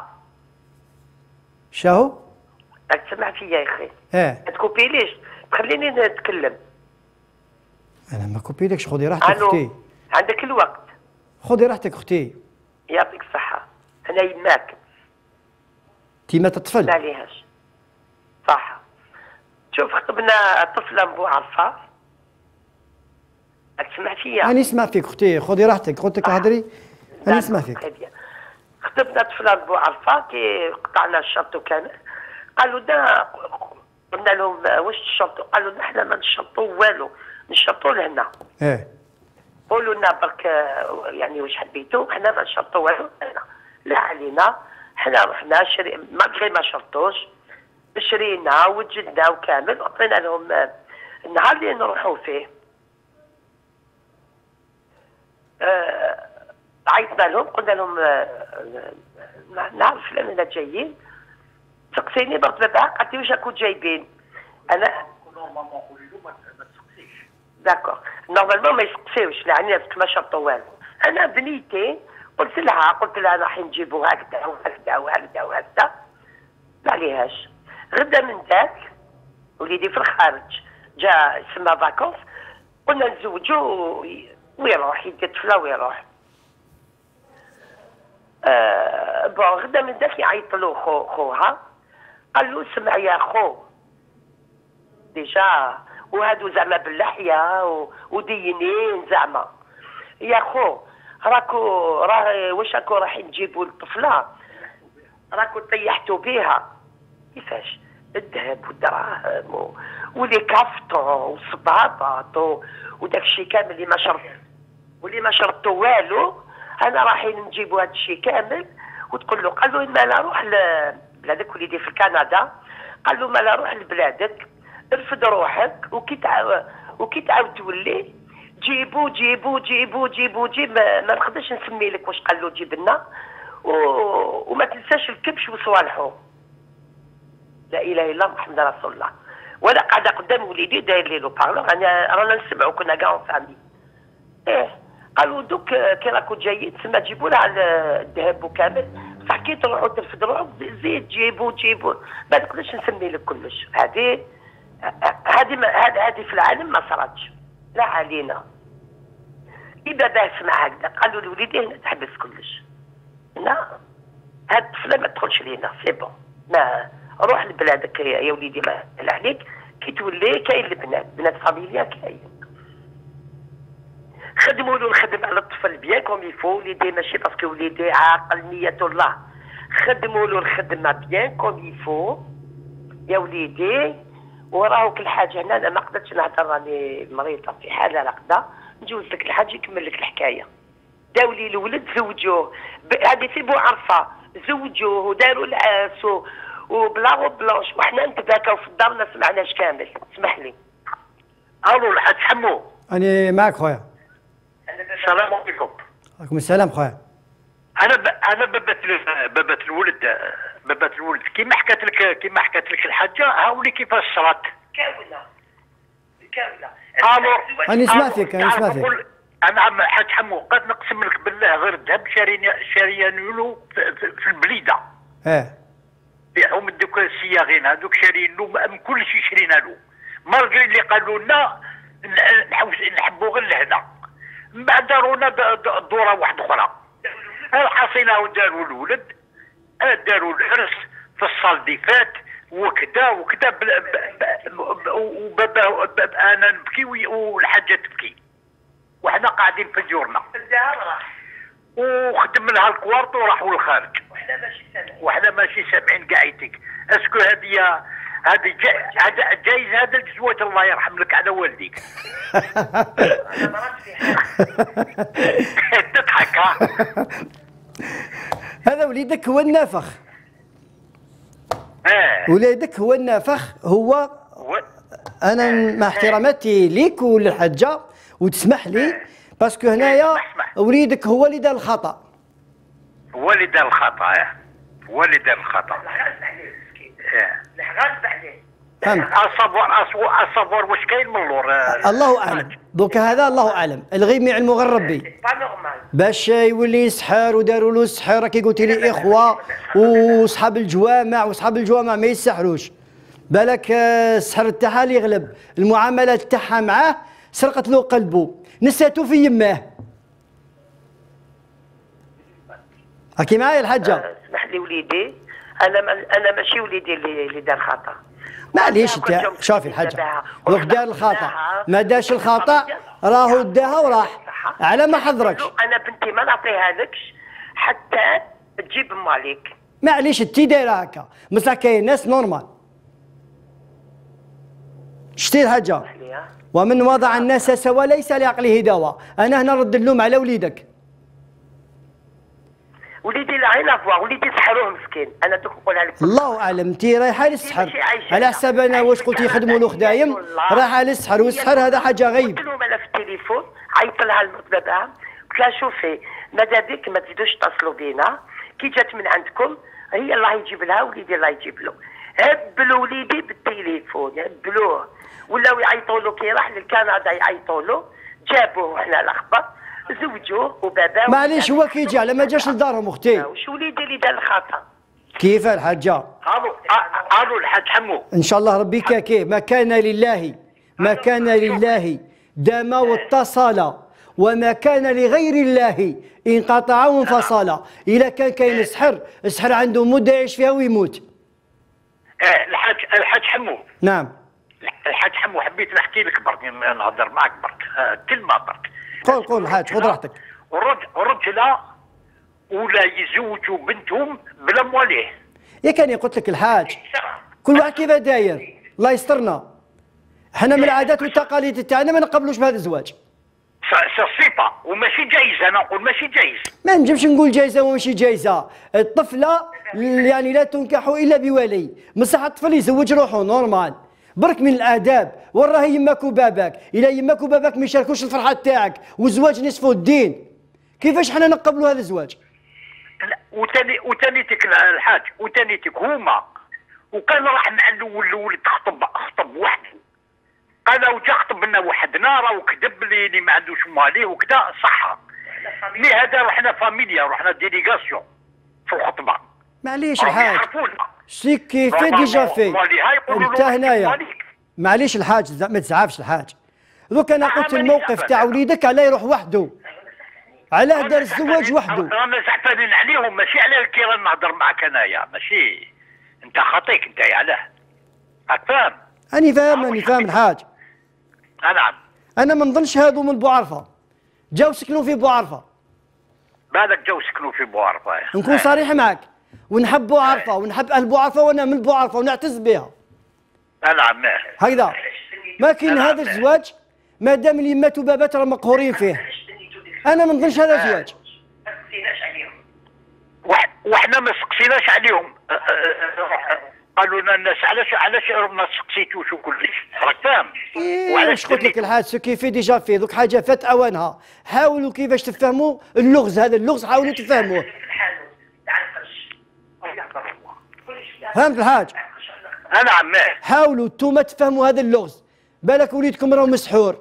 شاهو؟ راك تسمع فيا يا اخي؟ ايه ما تكوبيليش تخليني نتكلم. انا ما كوبيلكش خذي راحتك اختي. عندك الوقت. خذي راحتك اختي. يعطيك الصحه. انا يماك. تيما تطفل. ما عليهاش. صح. شوف خطبنا طفله من بوعرفه. راك تسمع فيا؟ أنا نسمع فيك أختي، خذي راحتك، قلت لك هضري أنا نسمع فيك. خطبنا طفلة بوعرفة كي قطعنا الشرط وكامل، قالوا دا قلنا لهم واش تشرطوا؟ قالوا لنا حنا ما نشرطوا والو، نشرطوا لهنا. إيه. قولوا لنا برك يعني واش حبيتوا، حنا ما نشرطوا والو هنا، لا علينا، حنا رحنا شري مالغري ما شرطوش، شرينا وجدنا وكامل وعطينا لهم النهار اللي نروحوا فيه. آه عيطنا لهم قلنا لهم آه نعرف اننا جايين. سقسيني برك بابا قالت لي واش راكم جايبين؟ انا نورمالمون قولي له ما تسقسيش. داكور نورمالمون ما يسقسيوش لعني ما شرطوا والو. انا بنيتي قلت لها قلت لها رايحين نجيبوا هكذا وهكذا وهكذا وهكذا ما عليهاش. غدا من ذاك وليدي في الخارج جا يسمى فاكونس قلنا نزوجوا ويروح يدي طفله ويروح. آه بون غدا من ذاك يعيط له خو خوها قال له اسمع يا خو ديجا وهادو زعما باللحيه ودينين زعما يا خو راكو راه واش راكو رايحين تجيبوا الطفله راكو طيحتوا بيها. كيفاش؟ الذهب والدراهم ولي كافتون والصباطات وداك الشيء كامل اللي ما شرط واللي ما شرطوا والو. انا رايحين نجيبوا هذا الشيء كامل وتقول له قال له ما لا روح لبلادك وليدي في كندا قال له ما لا روح لبلادك ارفد روحك وكي تعاود وكي تعاود تولي جيبوا جيبوا جيبوا جيبوا جيب ما, ما نقدرش نسمي لك واش قال له جيب لنا و... وما تنساش الكبش وصوالحو. لا اله الا الله محمد رسول الله. وانا قاعده قدام وليدي داير لي لو بارلور انا رانا نسمعوا كنا كاع فامي. ايه قالوا دوك كي راكو جايين تسمى تجيبوا لها الذهب وكامل بصح كي تروحوا ترفدوا زيد جيبوا جيبوا ما نقدرش نسمي لك كلش. هذه هذه هذه في العالم ما صراتش لا علينا. اذا باه سمع هكذا قالوا لوليدي هنا تحبس كلش هنا هاد الطفله ما تدخلش لينا سي بون ما روح لبلادك يا وليدي ما عليك كي تولي كاين البنات بنات فاميليا كاين. خدموا له الخدمه على الطفل بيان كوم يفو. وليدي ماشي باسكو وليدي عاقل نية الله، خدموا له الخدمه بيان كوم يفو يا وليدي. وراه كل حاجه هنا انا ما قدرتش نهضر، راني مريضه في حاله راقده، نجوز لك الحاج يكمل لك الحكايه. داولي الولد زوجوه، هذه في بو عرفه زوجوه وداروا العاس وبلا وبلاش، وحنا نتباكاو في الدار ما سمعناش كامل. اسمح لي. الو الحاج حمو. أنا معك خويا. السلام عليكم. عليكم السلام خويا. انا ب... انا ببات ببات الولد ببات الولد كيما حكات لك كيما حكات لك الحاجه، هاولي كيفاش صرات. كامله كامله. الو أنا سمعتك أنا سمعتك. انا عم حاج حمو قد نقسم لك بالله غير الذهب شارينا شاريانولو في, في, في البليده. اه هم دوك الصياغين هذوك شارين له من كل شيء شرينا له، مالغري اللي قالوا لنا نحبوا غير لهنا. من بعد دارونا دوره واحده اخرى. الحصيله وداروا الولد، داروا العرس في الصال دي فات وكذا وكذا، وبابا انا نبكي والحاجه تبكي وحنا قاعدين في جورنا. وخدم لها الكوارت وراحوا للخارج وحنا ماشي سامعين وحنا ماشي سامعين قاعدتك. اسكو هذه هذه هذا جايز هذا الزواج الله يرحم لك على والديك. انا مرات في حاجه تضحك. ها هذا وليدك هو النافخ. اه وليدك هو النافخ. هو انا مع احتراماتي ليك وللحجه وتسمح لي باسكو هنايا وليدك هو اللي دار الخطا. هو اللي دار الخطا. اه هو اللي دار الخطا. الحغاز عليه. فهمت. اصبر اصبر واش كاين من اللور. الله اعلم دوك هذا الله اعلم، الغيب ما يعلمو غير ربي. باش يولي يسحر وداروا له السحر كي قلت لي اخوه وصحاب الجوامع وصحاب الجوامع ما يسحروش. بالك السحر تاعها اللي يغلب، المعاملات تاعها معاه سرقت له قلبه، نساتو في يماه. هاكي معايا الحاجه؟ اسمح لي وليدي، انا انا ماشي وليدي اللي اللي دار خطا. معليش انت شوفي الحاجه، دوك دار الخطا ما دارش الخطا راهو داها وراح على ما حضركش. انا بنتي ما نعطيها لكش حتى تجيب مالك. معليش انت دايره هكا، بصح كاين ناس نورمال. شتي الحاجه؟ ومن وضع الناس سوا ليس لعقله دواء. انا هنا نرد اللوم على وليدك. وليدي لا عين افوا، وليدي سحروه مسكين، انا دوك نقولها لك. الله اعلم انت رايحه للسحر على حساب انا واش قلت يخدموا له خدايم، رايحه للسحر والسحر هذا حاجه غيب. قلت لهم انا في التليفون عيطت لها المطببه قلت لها شوفي ماذا بك ما تزيدوش تتصلوا بينا، كي جات من عندكم هي الله يجيب لها وليدي الله يجيب له. هبلوا وليدي بالتليفون هبلوه، ولاو يعيطوا له كي راح لكندا يعيطوا له، جابوه حنا الاخبار زوجوه وباباه. معليش هو كي جا على ما جاش لدارهم اختي. واش وليدي اللي دار الخطا. كيف الحاجه؟ الو الو الحاج حمو. ان شاء الله ربي كاكيه. ما كان لله ما كان لله دام واتصل، وما كان لغير الله انقطع وانفصل. الا كان كاين السحر، السحر عنده مده يعيش فيها ويموت. اه الحاج الحاج حمو. نعم الحاج حمو، حبيت نحكي لك برك نهضر معك برك آه كلمه برك. قول قول الحاج خذ راحتك. الرجله ولا يزوجوا بنتهم بلا مواليه. يا كان قلت لك الحاج كل واحد كيف داير، الله يسترنا. احنا من العادات والتقاليد تاعنا ما نقبلوش بهذا الزواج. صفه وماشي جايزه، انا نقول ماشي جايز. ما نجمش نقول جايزه وماشي جايزه. الطفله يعني لا تنكح الا بولي، بصح الطفل يزوج روحه نورمال برك من الاداب. وراه يماك وباباك، الا يماك وباباك ما يشاركوش الفرحه تاعك والزواج نصفه الدين، كيفاش حنا نقبلوا هذا الزواج؟ لا وثاني وثانيتك الحاج وثانيتك هما وكان راح مع الاول الاول تخطب خطب وحده، قال وجا خطب لنا وحدنا راه وكذب لي ما عندوش ماليه وكذا صح. مي هذا رحنا فاميليا رحنا ديليغاسيون في الخطبه. معليش الحاج سي كيفي ديجا في انت هنايا. معليش الحاج ما تزعفش الحاج. دوك انا قلت الموقف تاع وليدك علاه يروح وحده، علاه دار الزواج وحده. رانا زعفانين عليهم ماشي على كي راه نهضر معك انايا، ماشي انت خطيك انت علاه. راك فاهم؟ راني فاهم راني فاهم الحاج. نعم. انا ما نظنش هادو من بوعرفه، جاو سكنوا في بوعرفه. بالك جاو سكنوا في بوعرفه. نكون صريح معك، ونحب بوعرفه ونحب اهل بوعرفه وانا من بوعرفه ونعتز بها. نعم. هكذا ما كاين هذا الزواج ما دام اليمات وبابات راه مقهورين فيه. انا ما نظنش هذا الزواج. وحنا ما سقسيناش عليهم. قالوا لنا الناس علاش علاش ما سقسيتوش وكلش، راك فاهم؟ وعلاش قلت لك الحاج كيفي ديجا فيه دوك حاجه فات اوانها. حاولوا كيفاش تفهموا اللغز، هذا اللغز حاولوا تفهموه. فهمت الحاج؟ نعم. حاولوا انتوما تفهموا هذا اللغز، بالك وليدكم راهو مسحور.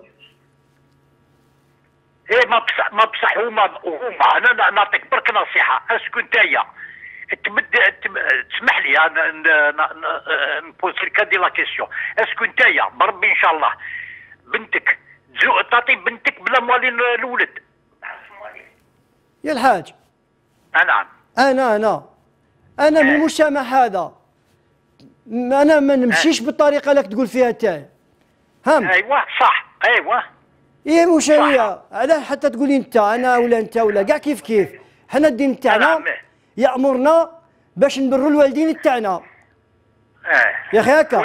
ايه ما بصح ما بصح هما هما انا نعطيك برك نصيحه. اسكو نتايا تمد تسمح لي نبوز لك هذه لا كيسيون. اسكو نتايا بربي ان شاء الله بنتك تعطي بنتك بلا موالين الولد؟ يا الحاج نعم. انا انا انا من المجتمع هذا، انا ما نمشيش بالطريقه اللي تقول فيها انت. فهمت؟ ايوه صح. ايوه ايه واش هي؟ علاه حتى تقولي انت انا ولا انت ولا كاع كيف كيف. حنا الدين تاعنا يامرنا باش نبروا الوالدين تاعنا. اه يا اخي هكا.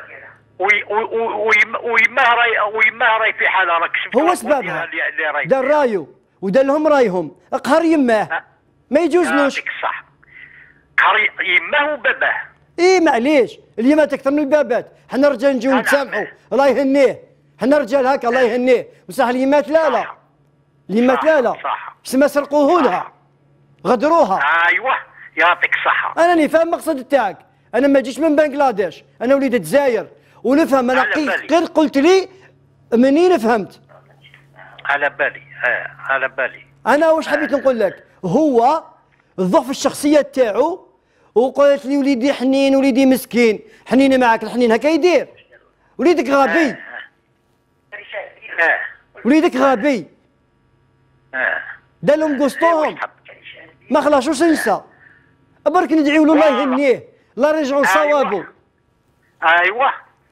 ويما راي ويما راي في حاله راك شفت هو سببها دار رايو ودار لهم رايهم. اقهر يماه ما يجوزلوش. يعطيك الصح. قهر يماه وباباه. ايه معليش اليمات اكثر من البابات. حنا رجال نجيو نتسامحوا الله يهنيه. حنا رجال هكا الله يهنيه. بصح اليمات لا لا. اليمات لا لا. سما سرقوه لها غدروها. ايوه يعطيك الصحه. انا راني فاهم المقصد تاعك. انا ما جيش من بنغلاديش، انا وليد الجزائر ونفهم. انا غير قلت لي منين فهمت. على بالي. اه على بالي. انا واش حبيت نقول لك، هو الضعف الشخصيه تاعو وقالت لي وليدي حنين وليدي مسكين. حنين معاك الحنين هكا يدير. وليدك غبي. اه اه وليدك غبي. اه دار لهم قسطوهم ما خلاصوش ننسى. برك ندعيو له الله يهنيه الله يرجعوا لصوابه. ايوه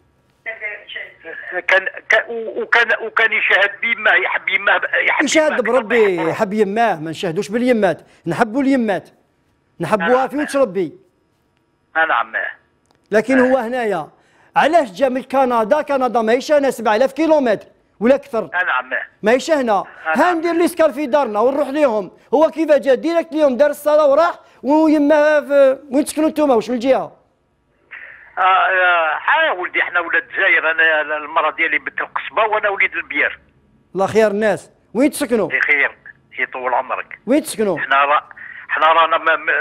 كان وكان وكان يشاهد بيماه يحب يماه يحب يشاهد بربي يحب يماه. ما نشاهدوش باليمات، نحبوا اليمات نحبوها في وتربي. نعم. لكن هو هنايا علاش جا من كندا؟ كندا ماهيش هنا سبعة آلاف كيلومتر ولا اكثر. نعم. ماهيش هنا. ها ندير لي سكال في دارنا ونروح ليهم. هو كيف جا ديريكت ليهم دار الصلاه وراح. ويما وين تسكنوا انتوما واش من الجهه؟ آه ها ولدي احنا ولاد الجزائر. انا المراه ديالي بنت القصبه وانا وليد البيار. الله خير الناس. وين تسكنوا؟ بخير يطول عمرك. وين تسكنوا؟ احنا را احنا رانا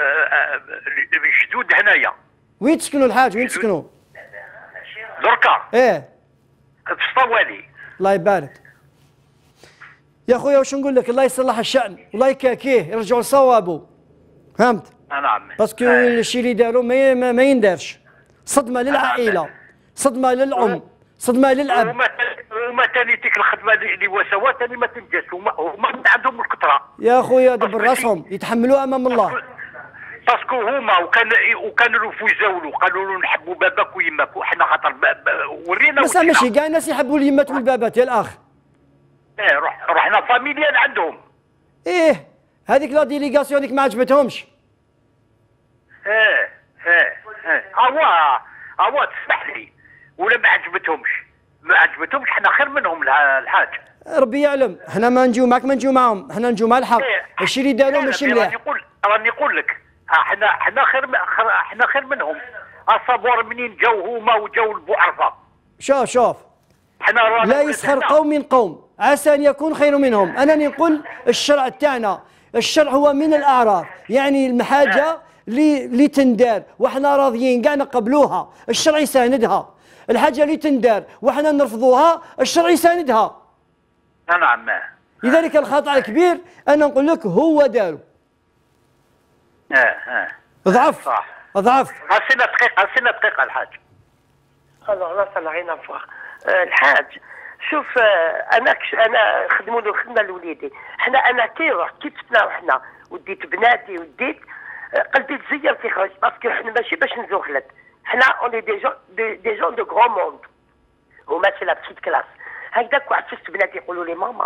شدود هنايا. وين تسكنوا الحاج؟ وين تسكنوا؟ دركا ايه في الصوالي. الله يبارك يا خويا. واش نقول لك، الله يصلح الشأن والله يكاكيه يرجعوا لصوابه. فهمت؟ نعم. باسكو الشيء اللي داروا ما, ما, ما يندارش. صدمه للعائله، صدمه للام، صدمه للاب. وما وما ثاني ديك الخدمه اللي وسوا ثاني ما تنجاش. هما هما عندهم الكثره يا خويا دبر راسهم يتحملوا امام الله. باسكو هما وكان وكانوا الوفو يزاولوا قالوا له نحبوا باباك ويماك وحنا خاطر ورينا. بس ماشي كاع الناس يحبوا اليمات والبابات يا الاخ. ايه روح رحنا فاميليان عندهم. ايه هذيك لا ديليغاسيون هذيك ما عجبتهمش. ايه ايه ايه اوا اوا تسمح لي ولا ما عجبتهمش ما عجبتهمش. حنا خير منهم الحاج. ربي يعلم. حنا ما نجيو معك ما نجيو معاهم. حنا نجيو مع الحق. إيه. الشيء اللي داروا ماشي مليح. راني نقول راني نقول لك احنا احنا خير احنا خير منهم. الصبور منين جاو هما وجاو البوعرفه. شوف شوف احنا لا يسخر قوم من قوم عسى ان يكون خير منهم. انا نقول الشرع تاعنا، الشرع هو من الاعراف، يعني المحاجه اللي اللي تندار وحنا راضيين كاع نقبلوها الشرع يساندها. الحاجه اللي تندار وحنا نرفضوها الشرع يساندها. نعم. لذلك الخطا الكبير انا نقول لك هو دارو. اه اه ضعف صح. ضعف. هسينا دقيقه هسينا دقيقه الحاج. الوغ لا سا غين افوار. الحاج شوف انا انا خدموا له خدمه لوليدي. حنا انا كي رحت كي تفناو حنا وديت بناتي وديت قلبي تزير كي خرجت باسكو حنا ماشي باش نزوخلت. حنا اوني دي جون دي جون دو غران موند. هما سي لا بتيت كلاس. هكذاك واحد شفت بناتي يقولوا لي ماما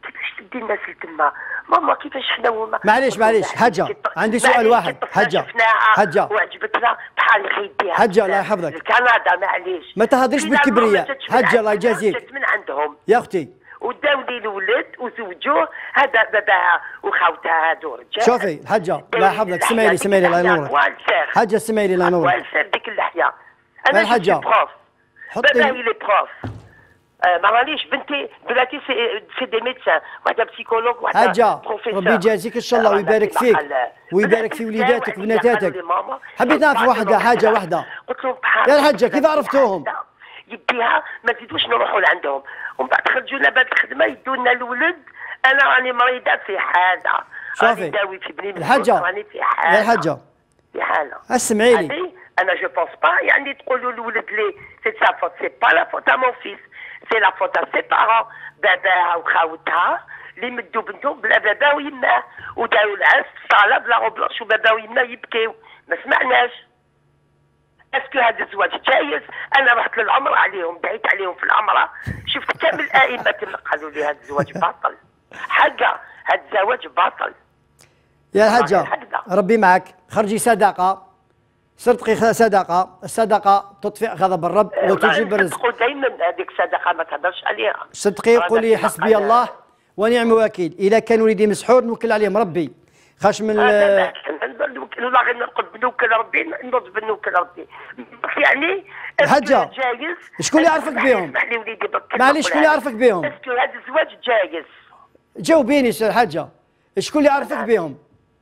كيفاش تدي الناس لتما؟ ماما كيفاش حنا وما معليش معليش حجه عندي سؤال واحد حجه حجه وعجبتنا بحال يديها حجه الله يحفظك كندا معليش ما تهضرش بالكبرياء حجه الله يجازيك من عندهم يا اختي وداو لي الولد وزوجوه هذا باباها وخاوتها هادو رجال شوفي الحجه الله يحفظك سمعي لي سمعي لي الله ينورك حجه سمعي لي الله ينورك والفار ديك اللحيه انا الحجه بروف حطي باباها لي بروف آه ما رانيش بنتي بلاتي سي سي دي ميدسان واحده بسيكولوج واحده حجه ربي يجازيك ان شاء الله ويبارك فيك ويبارك في وليداتك وبناتاتك حبيت نعرف واحده حاجه واحده قلت لهم بحال يا الحجه كيف عرفتوهم؟ يديها ما تزيدوش نروحوا لعندهم ومن بعد خرجونا بهذه الخدمه يدوا لنا الولد انا راني مريضه في حاله شوفي داوي في بني الحجه راني في حاله يا الحجه في حاله اسمعي لي انا جو بونس با يعني تقولوا الولد لي سي سا فوت سي با لا فوت ا مون فيس سي لا فوت ا سي بارون باباها وخاوتها اللي مدوا بنتهم بلا بابا ويماه وداروا العرس في الصاله بلا روبلاش وبابا ويماه يبكيو ما سمعناش. اسكو هذا الزواج جايز؟ انا رحت للعمره عليهم دعيت عليهم في العمره شفت كامل الائمه قالوا لي هذا الزواج باطل حاجه هذا الزواج باطل. يا الحجه ربي معك خرجي صدقه صدقي صدقه الصدقه تطفئ غضب الرب وتجيب الرزق. تقول دائما هذيك صدقه ما تهضرش عليها صدقي قولي حسبي الله ونعم الوكيل اذا كان وليدي مسحور نوكل عليهم ربي خاش من والله غير نرقد بنوكل ربي نرد بنوكل ربي يعني الحجه جايز شكون اللي يعرفك بهم؟ معليش شكون اللي يعرفك بهم؟ اسكو هذا الزواج جايز؟ جاوبيني الحجه شكون اللي يعرفك بهم؟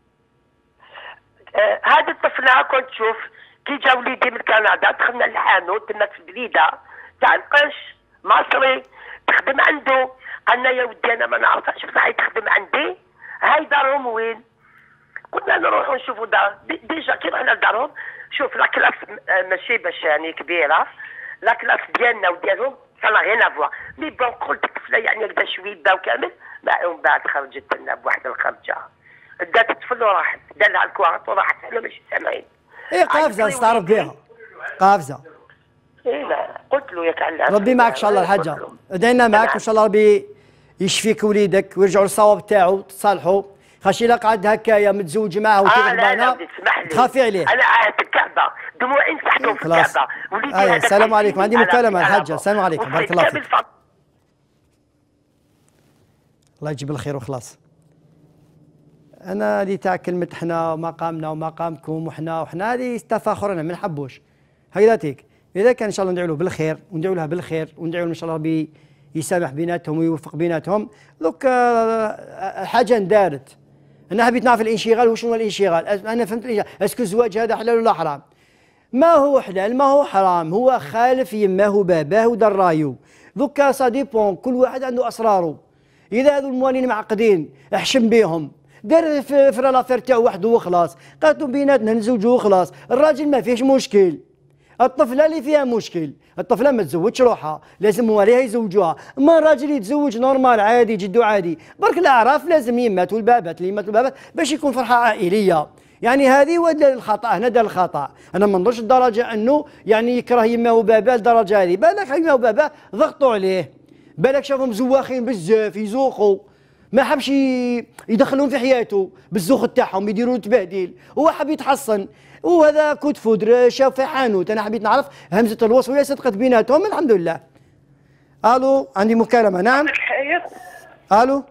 آه هذه الطفله كنت تشوف كي جا وليدي من كندا دخلنا للحانوت تما في البليده تاع القش مصري تخدم عنده قالنا يا ودي انا ما نعرفش بصح تخدم عندي هاي دارهم وين؟ قلنا نروحوا نشوفوا دار ديجا كي رحنا لدارهم شوف لا كلاس ماشي باش يعني كبيره لا كلاس ديالنا وديالهم سا غير افوا مي بون قلت الطفله يعني هكذا شويده وكامل من بعد خرجت لنا بواحد الخرجه دات الطفل وراحت دار على الكوارت وراحت احنا ماشي سامعين. ايه قافزه نستعرف بها قافزه. ايه لا قلت له ياك على ربي معك ان شاء الله الحاجه دعينا معك وان شاء الله ربي يشفيك وليدك ويرجعوا للصواب تاعو تصالحوا خاص الا قعد هكايا متزوج معاه وتغضبانه تخافي عليه. انا عاهدت الكعبه دموعي نسحتهم في الكعبه وليدي هذا السلام عليكم عندي مكالمه الحاجه السلام عليكم بارك الله فيك. الله يجيب الخير وخلاص. انا اللي تاع كلمه احنا ومقامنا ومقامكم وحنا وحنا هذه تفاخرنا ما نحبوش هكذاتيك. اذا كان ان شاء الله ندعو له بالخير وندعو لها بالخير وندعو له ان شاء الله ربي يسامح بيناتهم ويوفق بيناتهم. دوك حاجه اندارت انا حبيت نعرف الانشغال وشنو الانشغال. انا فهمت الانشغال اسكو الزواج هذا حلال ولا حرام؟ ما هو حلال ما هو حرام هو خالف يماه وباباه ودار رايو. دوكا سا ديبون كل واحد عنده اسراره. اذا هذو الموالين معقدين احشم بهم دار في لافير تاعو وحده وخلاص قالت بيناتنا نزوجوا وخلاص. الراجل ما فيهش مشكل الطفله اللي فيها مشكل الطفله ما تزوجش روحها لازم مواليها يزوجوها. ما الراجل يتزوج نورمال عادي جدو عادي برك الاعراف لازم يمات والبابات اللي يمات والبابات باش يكون فرحه عائليه. يعني هذه هو الخطا هنا دار الخطا. انا ما نظنش لدرجه انه يعني يكره يماه وباباه للدرجه هذه. بالك يماه وباباه ضغطوا عليه بالك شافهم زواخين بزاف يزوقوا ما حبش يدخلهم في حياته بالزوخ تاعهم يديروا تبهديل. هو حب يتحصن وهذا كود فودر شاف في حانوت. انا حبيت نعرف همزه الوصل ولا صدقت بيناتهم الحمد لله. الو عندي مكالمه نعم. الو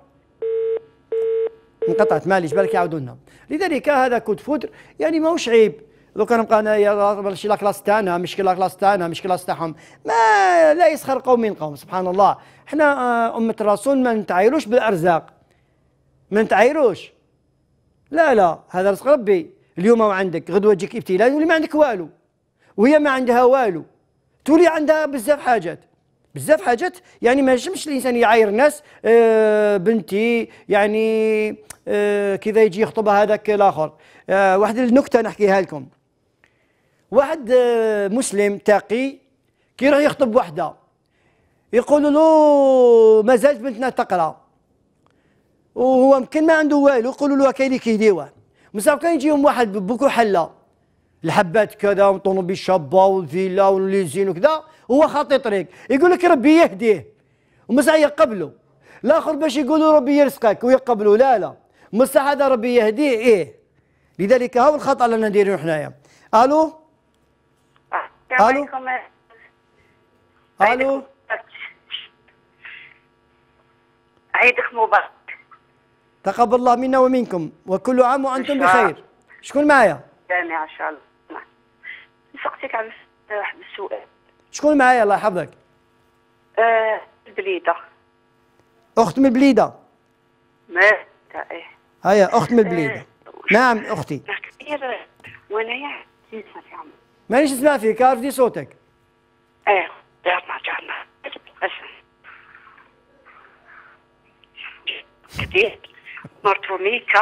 انقطعت معليش بالك يعاودوا لنا. لذلك هذا كود فودر يعني ماهوش عيب. لو كان بقى انايا ماشي لا كلاس تاعنا مشكل لا كلاس تاعنا مش كلاس تاعهم ما لا يسخر قوم من قوم سبحان الله. احنا امه الرسول ما نتعايروش بالارزاق ما نتعايروش لا لا هذا رزق ربي. اليوم عندك غدوه تجيك ابتلاء واللي ما عندك والو وهي ما عندها والو تولي عندها بزاف حاجات بزاف حاجات. يعني ما ينجمش الانسان يعاير الناس آه بنتي يعني آه كذا يجي يخطبها هذاك الاخر. آه واحد النكته نحكيها لكم. واحد آه مسلم تقي كي يروح يخطب وحده يقولوا له ما زالت بنتنا تقرا وهو يمكن ما عنده والو يقولوا له كاين اللي كيديوه. مساو كان يجيهم واحد بوكو حله الحبات كذا وطوموبيل شابه والفيلا والليزين وكذا هو خاطي طريق يقول لك ربي يهديه ومسا يقبله. الاخر باش يقولوا ربي يرزقك ويقبلوا، لا لا مصح هذا ربي يهديه. ايه لذلك هو الخطا اللي نديرو حنايا. الو الو الو عيدك مبارك. تقبل الله منا ومنكم وكل عام وانتم بخير. شكون معايا؟ جميعا ان شاء الله. نسقسيك على واحد السؤال. شكون معايا الله يحفظك؟ اه البليده. اخت من البليده. ما ايه هيا اخت من البليده. نعم اختي. كثير وانا يعني نسمع في عمري. مانيش نسمع فيك، عرفتي صوتك. ايه جاتنا جاتنا كثير مرتوميكا.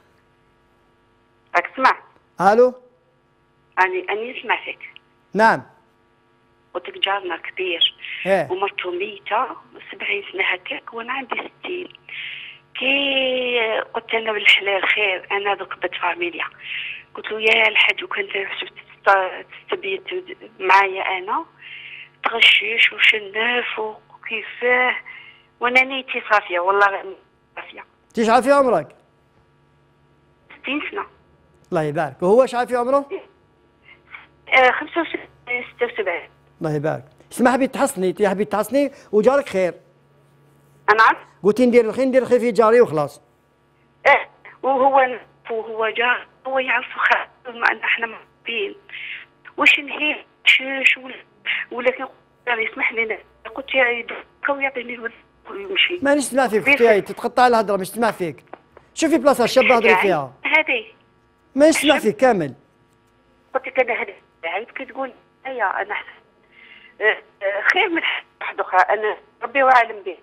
راك تسمع؟ الو اني اني نسمع فيك. نعم. قلت لك جارنا كبير ايه ومرته ميتة سبعين سنة هكاك وانا عندي ستين. كي قلت انا بالحلال خير انا دوك بد فاميليا. قلت له يا الحاج وكنت شفت تستبيت معايا انا تغشيش وشناف وكيفاه وانا نيتي صافيه والله صافيه. تيش عافية عمرك؟ ستين سنة. الله يبارك. وهو ايش عافية عمره؟ آه خمسة وستين ستة وسبعين. الله يبارك. اسمع حبيت تحصني يا حبيت تحصني وجارك خير. نعم. قلتي ندير الخير ندير الخير في جاري وخلاص. ايه وهو وهو جار هو يعرف خير ما ان احنا معبين واش نهي شوش ولكن يسمح لنا. قلت يا كون يعطيني الولد ويمشي. مانيش نسمع فيك اختي تتقطع الهضره مش تسمع فيك. شوفي بلاصه شابه هضري فيها. هذه مانيش نسمع فيك كامل. قلت لك انا هذه عيب كي تقول هيا انا احسن خير من واحد اخرى انا ربي وعالم به.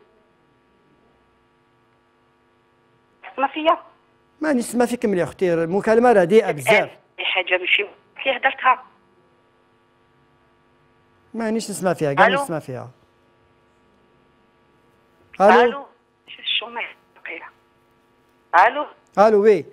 تسمع فيا؟ ماني نسمع فيك مليح اختي، المكالمه رديئه بزاف. اي حاجه ماشي كي هدرتها. مانيش نسمع فيها كاع نسمع فيها. الو الو شو ما ثقيله. الو الو وي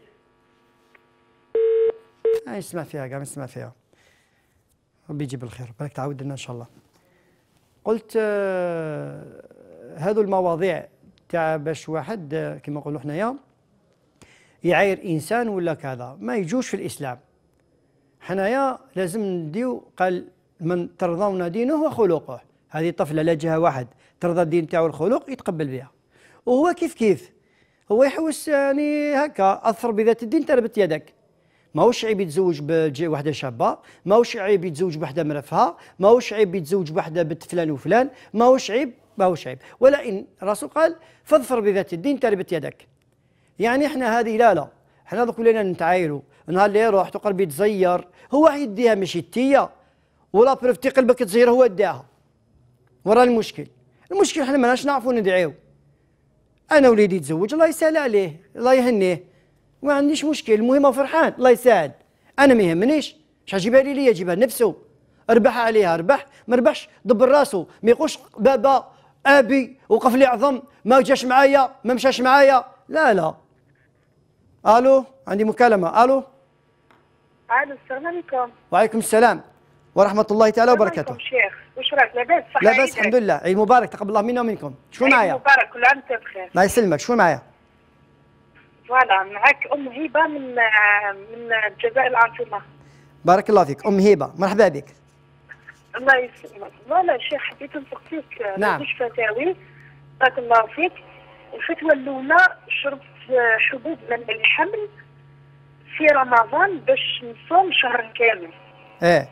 ما نسمع فيها كاع نسمع فيها. ربي يجيب الخير بالك تعاود لنا ان شاء الله. قلت آه هذو المواضيع تاع باش واحد آه كما نقولوا حنايا يعاير انسان ولا كذا ما يجوش في الاسلام. حنايا لازم نديو قال من ترضون دينه وخلقه. هذه طفله لا جهه واحد ترضى الدين تاعو الخلق يتقبل بها. وهو كيف كيف هو يحوس يعني هكا اظفر بذات الدين تربت يدك. ماهوش عيب يتزوج بوحده شابه، ماهوش عيب يتزوج بوحده مرفهه، ماهوش عيب يتزوج بوحده بنت فلان وفلان، ماهوش عيب ماهوش عيب، ولكن الرسول قال فاظفر بذات الدين تربت يدك. يعني احنا هذه لا لا، احنا دوك ولينا نتعايروا، نهار اللي يروح تقرب يتزير، هو يديها ماشي تيا، ولا بروف تي قلبك تزير هو داها. ورا المشكل، المشكل احنا ماناش نعرفوا ندعيو. انا وليدي يتزوج الله يسهل عليه، الله يهنيه. ما عنديش مشكل، المهم فرحان الله يساعد. انا ما يهمنيش، اش عجبها لي ليا يجيبها نفسه. ربح عليها ربح، ما ربحش دبر راسه، ما يقولش بابا ابي وقف لي عظم ما جاش معايا ما مشاش معايا، لا لا. الو عندي مكالمه. الو الو السلام عليكم. وعليكم السلام ورحمه الله تعالى وبركاته. شيخ واش راك لاباس؟ لاباس الحمد لله. عيد مبارك تقبل الله منا ومنكم. شكون معايا؟ عيد مبارك كل عام وانت بخير. الله يسلمك. شكون معايا؟ فوالا معك ام هبه من من الجزائر العاصمه. بارك الله فيك ام هبه، مرحبا بك. الله يسلمك. فوالا شيخ حبيت نسقسيك نعم. زوج فتاوي بارك الله فيك. الفتوى الاولى شربت حبوب منع الحمل في رمضان باش نصوم شهر كامل. ايه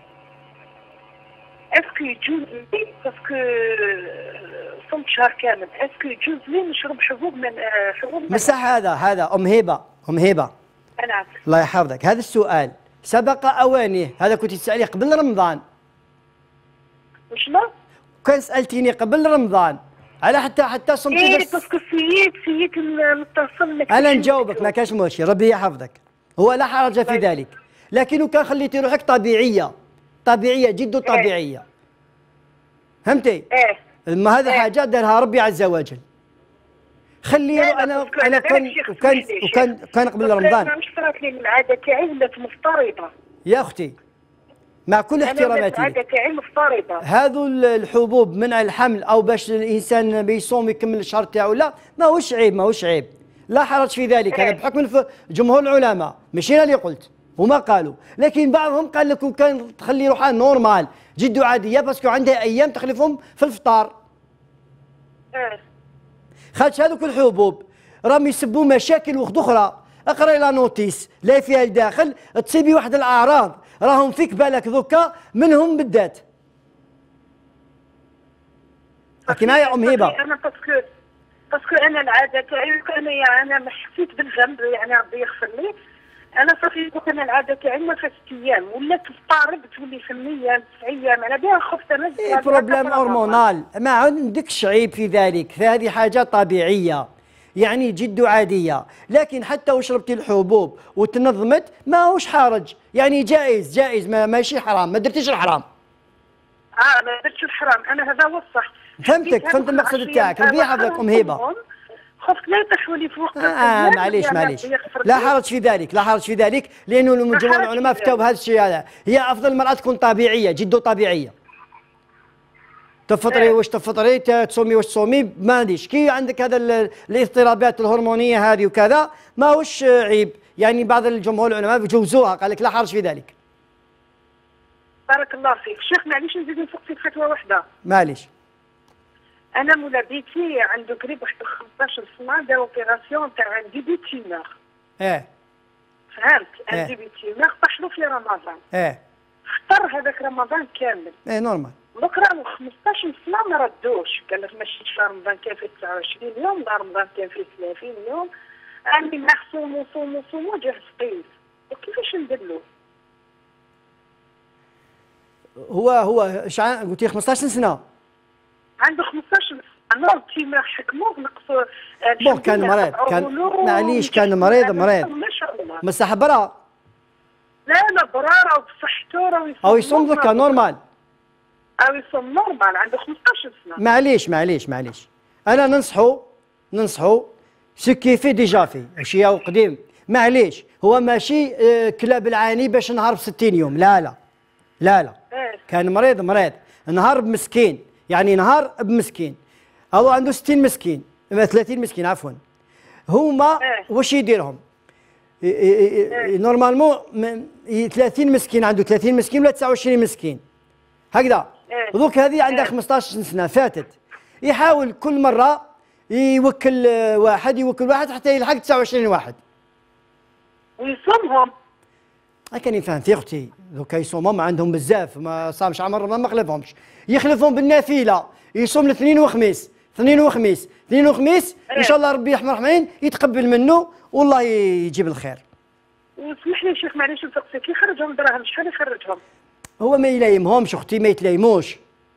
اسكو يجوز لي باسكو صمت شهر كامل اسكو يجوز لي نشرب حبوب من حبوب مسح هذا هذا ام هبه ام هبه انا الله يحفظك. هذا السؤال سبق اوانيه، هذا كنت تساليه قبل رمضان. وشنو؟ كان سالتيني قبل رمضان على حتى حتى صمت. ايه باسكو سييت سييت نتصل لك. انا نجاوبك ما كاش مشكل، ربي يحفظك. هو لا حرج في ذلك، لكن كان خليتي روحك طبيعيه طبيعيه جد طبيعيه. فهمتي؟ ايه ما هذا حاجه دارها ربي عز وجل. خلي انا انا كان وكان وكان كان قبل رمضان. مش صارت لي من العاده تاعي ولات مفترضه. يا اختي مع كل احتراماتي العاده تاعي مفترضه. هذو الحبوب منع الحمل او باش الانسان بيصوم يكمل الشهر تاعو، لا ماهوش عيب، ماهوش عيب، لا حرج في ذلك. هذا بحكم جمهور العلماء، ماشي انا اللي قلت، هما قالوا. لكن بعضهم قال لك وكان تخلي روحها نورمال جد عاديه باسكو عندها ايام تخلفهم في الفطار. اه خاطش هذوك الحبوب راهم يسبوا مشاكل وخد اخرى. اقرا لا نوتيس لا فيها الداخل تصيبي واحد الاعراض راهم فيك بالك ذوكا منهم بالذات. راكي معايا ام هبه؟ انا باسكو باسكو انا العاده تاعي انا انا ما حسيت بالذنب، يعني ربي يغفر لي. انا صافي دوك انا العاده تاعي ما فاتت ايام ولات تضطرب تولي ثمانية تسع ايام، على بها خفت انا. إيه بروبليم هرمونال، ما عندكش عيب في ذلك، فهذه حاجه طبيعيه يعني جد عاديه. لكن حتى وشربتي الحبوب وتنظمت ماهوش حرج، يعني جائز جائز، ما ماشي حرام، ما درتيش الحرام. اه ما درتش الحرام، انا هذا هو الصح. فهمتك، فهمت المقصد تاعك. ربي يحفظك ام هبه. خفت لا يطيحوا لي في وقت. اه معليش معليش، لا حرج في ذلك، لا حرج في ذلك، لانه جمهور العلماء فتاوا بهذا الشيء هذا. هي افضل المراه تكون طبيعيه، جد طبيعيه. تفطري واش تفطري، تصومي واش تصومي، ما عنديش. كي عندك هذا الاضطرابات الهرمونيه هذه وكذا ماهوش عيب، يعني بعض الجمهور العلماء جوزوها، قال لك لا حرج في ذلك. بارك الله فيك شيخ. معليش نزيد نفوق في فتوى واحده. معليش. انا مولا بيتي عنده قريب واحد خمسطاش سنه دار اوبيراسيون تاع ديبي تيمور. اه فهمت. اه ديبي تيمور طاح له في رمضان. اه فطر هذاك رمضان كامل. ايه نورمال. دوك راهو خمسطاش سنه ما ردوش، قال لك ماشي شهر رمضان كان فيه تسعة وعشرين يوم، لا رمضان كان فيه ثلاثين يوم. راني نحصوم وصوم وصوم وجه ثقيل، وكيفاش ندير له؟ هو هو شحال قلتي خمسطاش سنه؟ عنده خمسطاش سنه. نور تيمور حكموه نقصوا. بون كان مريض، كان معليش كان مريض مريض ما شاء الله. مسح برا. لا لا برا وبصحته راه يصوم. او يصوم ذكا نورمال. او يصوم نورمال عنده خمسطاش سنه. معليش معليش معليش، انا ننصحو ننصحو سو كيفي ديجا في اشياء قديم. معليش هو ماشي كلاب العاني باش نهار ب ستين يوم، لا لا لا لا. كان مريض مريض نهار بمسكين، يعني نهار بمسكين. هو عنده ستين مسكين ثلاثين مسكين عفوا. هما واش يديرهم؟ نورمالمون ثلاثين مسكين، عنده ثلاثين مسكين ولا تسعة وعشرين مسكين هكذا. دوك هذه عندها خمسطاش سنه فاتت، يحاول كل مره يوكل واحد يوكل واحد حتى يلحق تسعة وعشرين واحد ويصومهم. هكا نفهم في اختي، دوكا يصومهم عندهم بزاف، ما صامش عمر ما خلفهمش، يخلفهم بالنافله، يصوم الاثنين وخميس، اثنين وخميس، اثنين وخميس، ان شاء الله ربي يرحم الرحمن يتقبل منه والله يجيب الخير. واسمح لي شيخ معليش نسقسيك، يخرجهم دراهم شحال يخرجهم؟ هو ما يلايمهمش اختي، ما يتلايموش.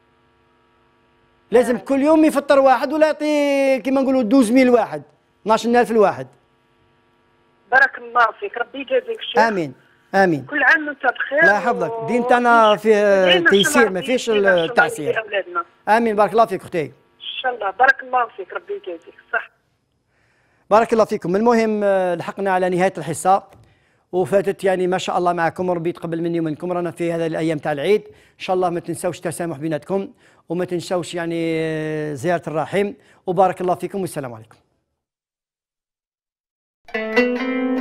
لازم كل يوم يفطر واحد ولا يعطي كيما نقولوا اثناشر ألف واحد، اثناش ألف الواحد. بارك الله فيك، ربي يجازيك الشيخ. امين امين. كل عام وانت بخير. الله يحفظك، دين تاعنا فيه تيسير ما فيهش التعسير. امين بارك الله فيك اختي. ان شاء الله بارك الله فيك، ربي يجازيك صح. بارك الله فيكم. المهم لحقنا على نهايه الحصه وفاتت يعني ما شاء الله معكم، وربي يتقبل مني ومنكم. رانا في هذه الايام تاع العيد، ان شاء الله ما تنساوش التسامح بيناتكم وما تنساوش يعني زياره الرحم، وبارك الله فيكم والسلام عليكم.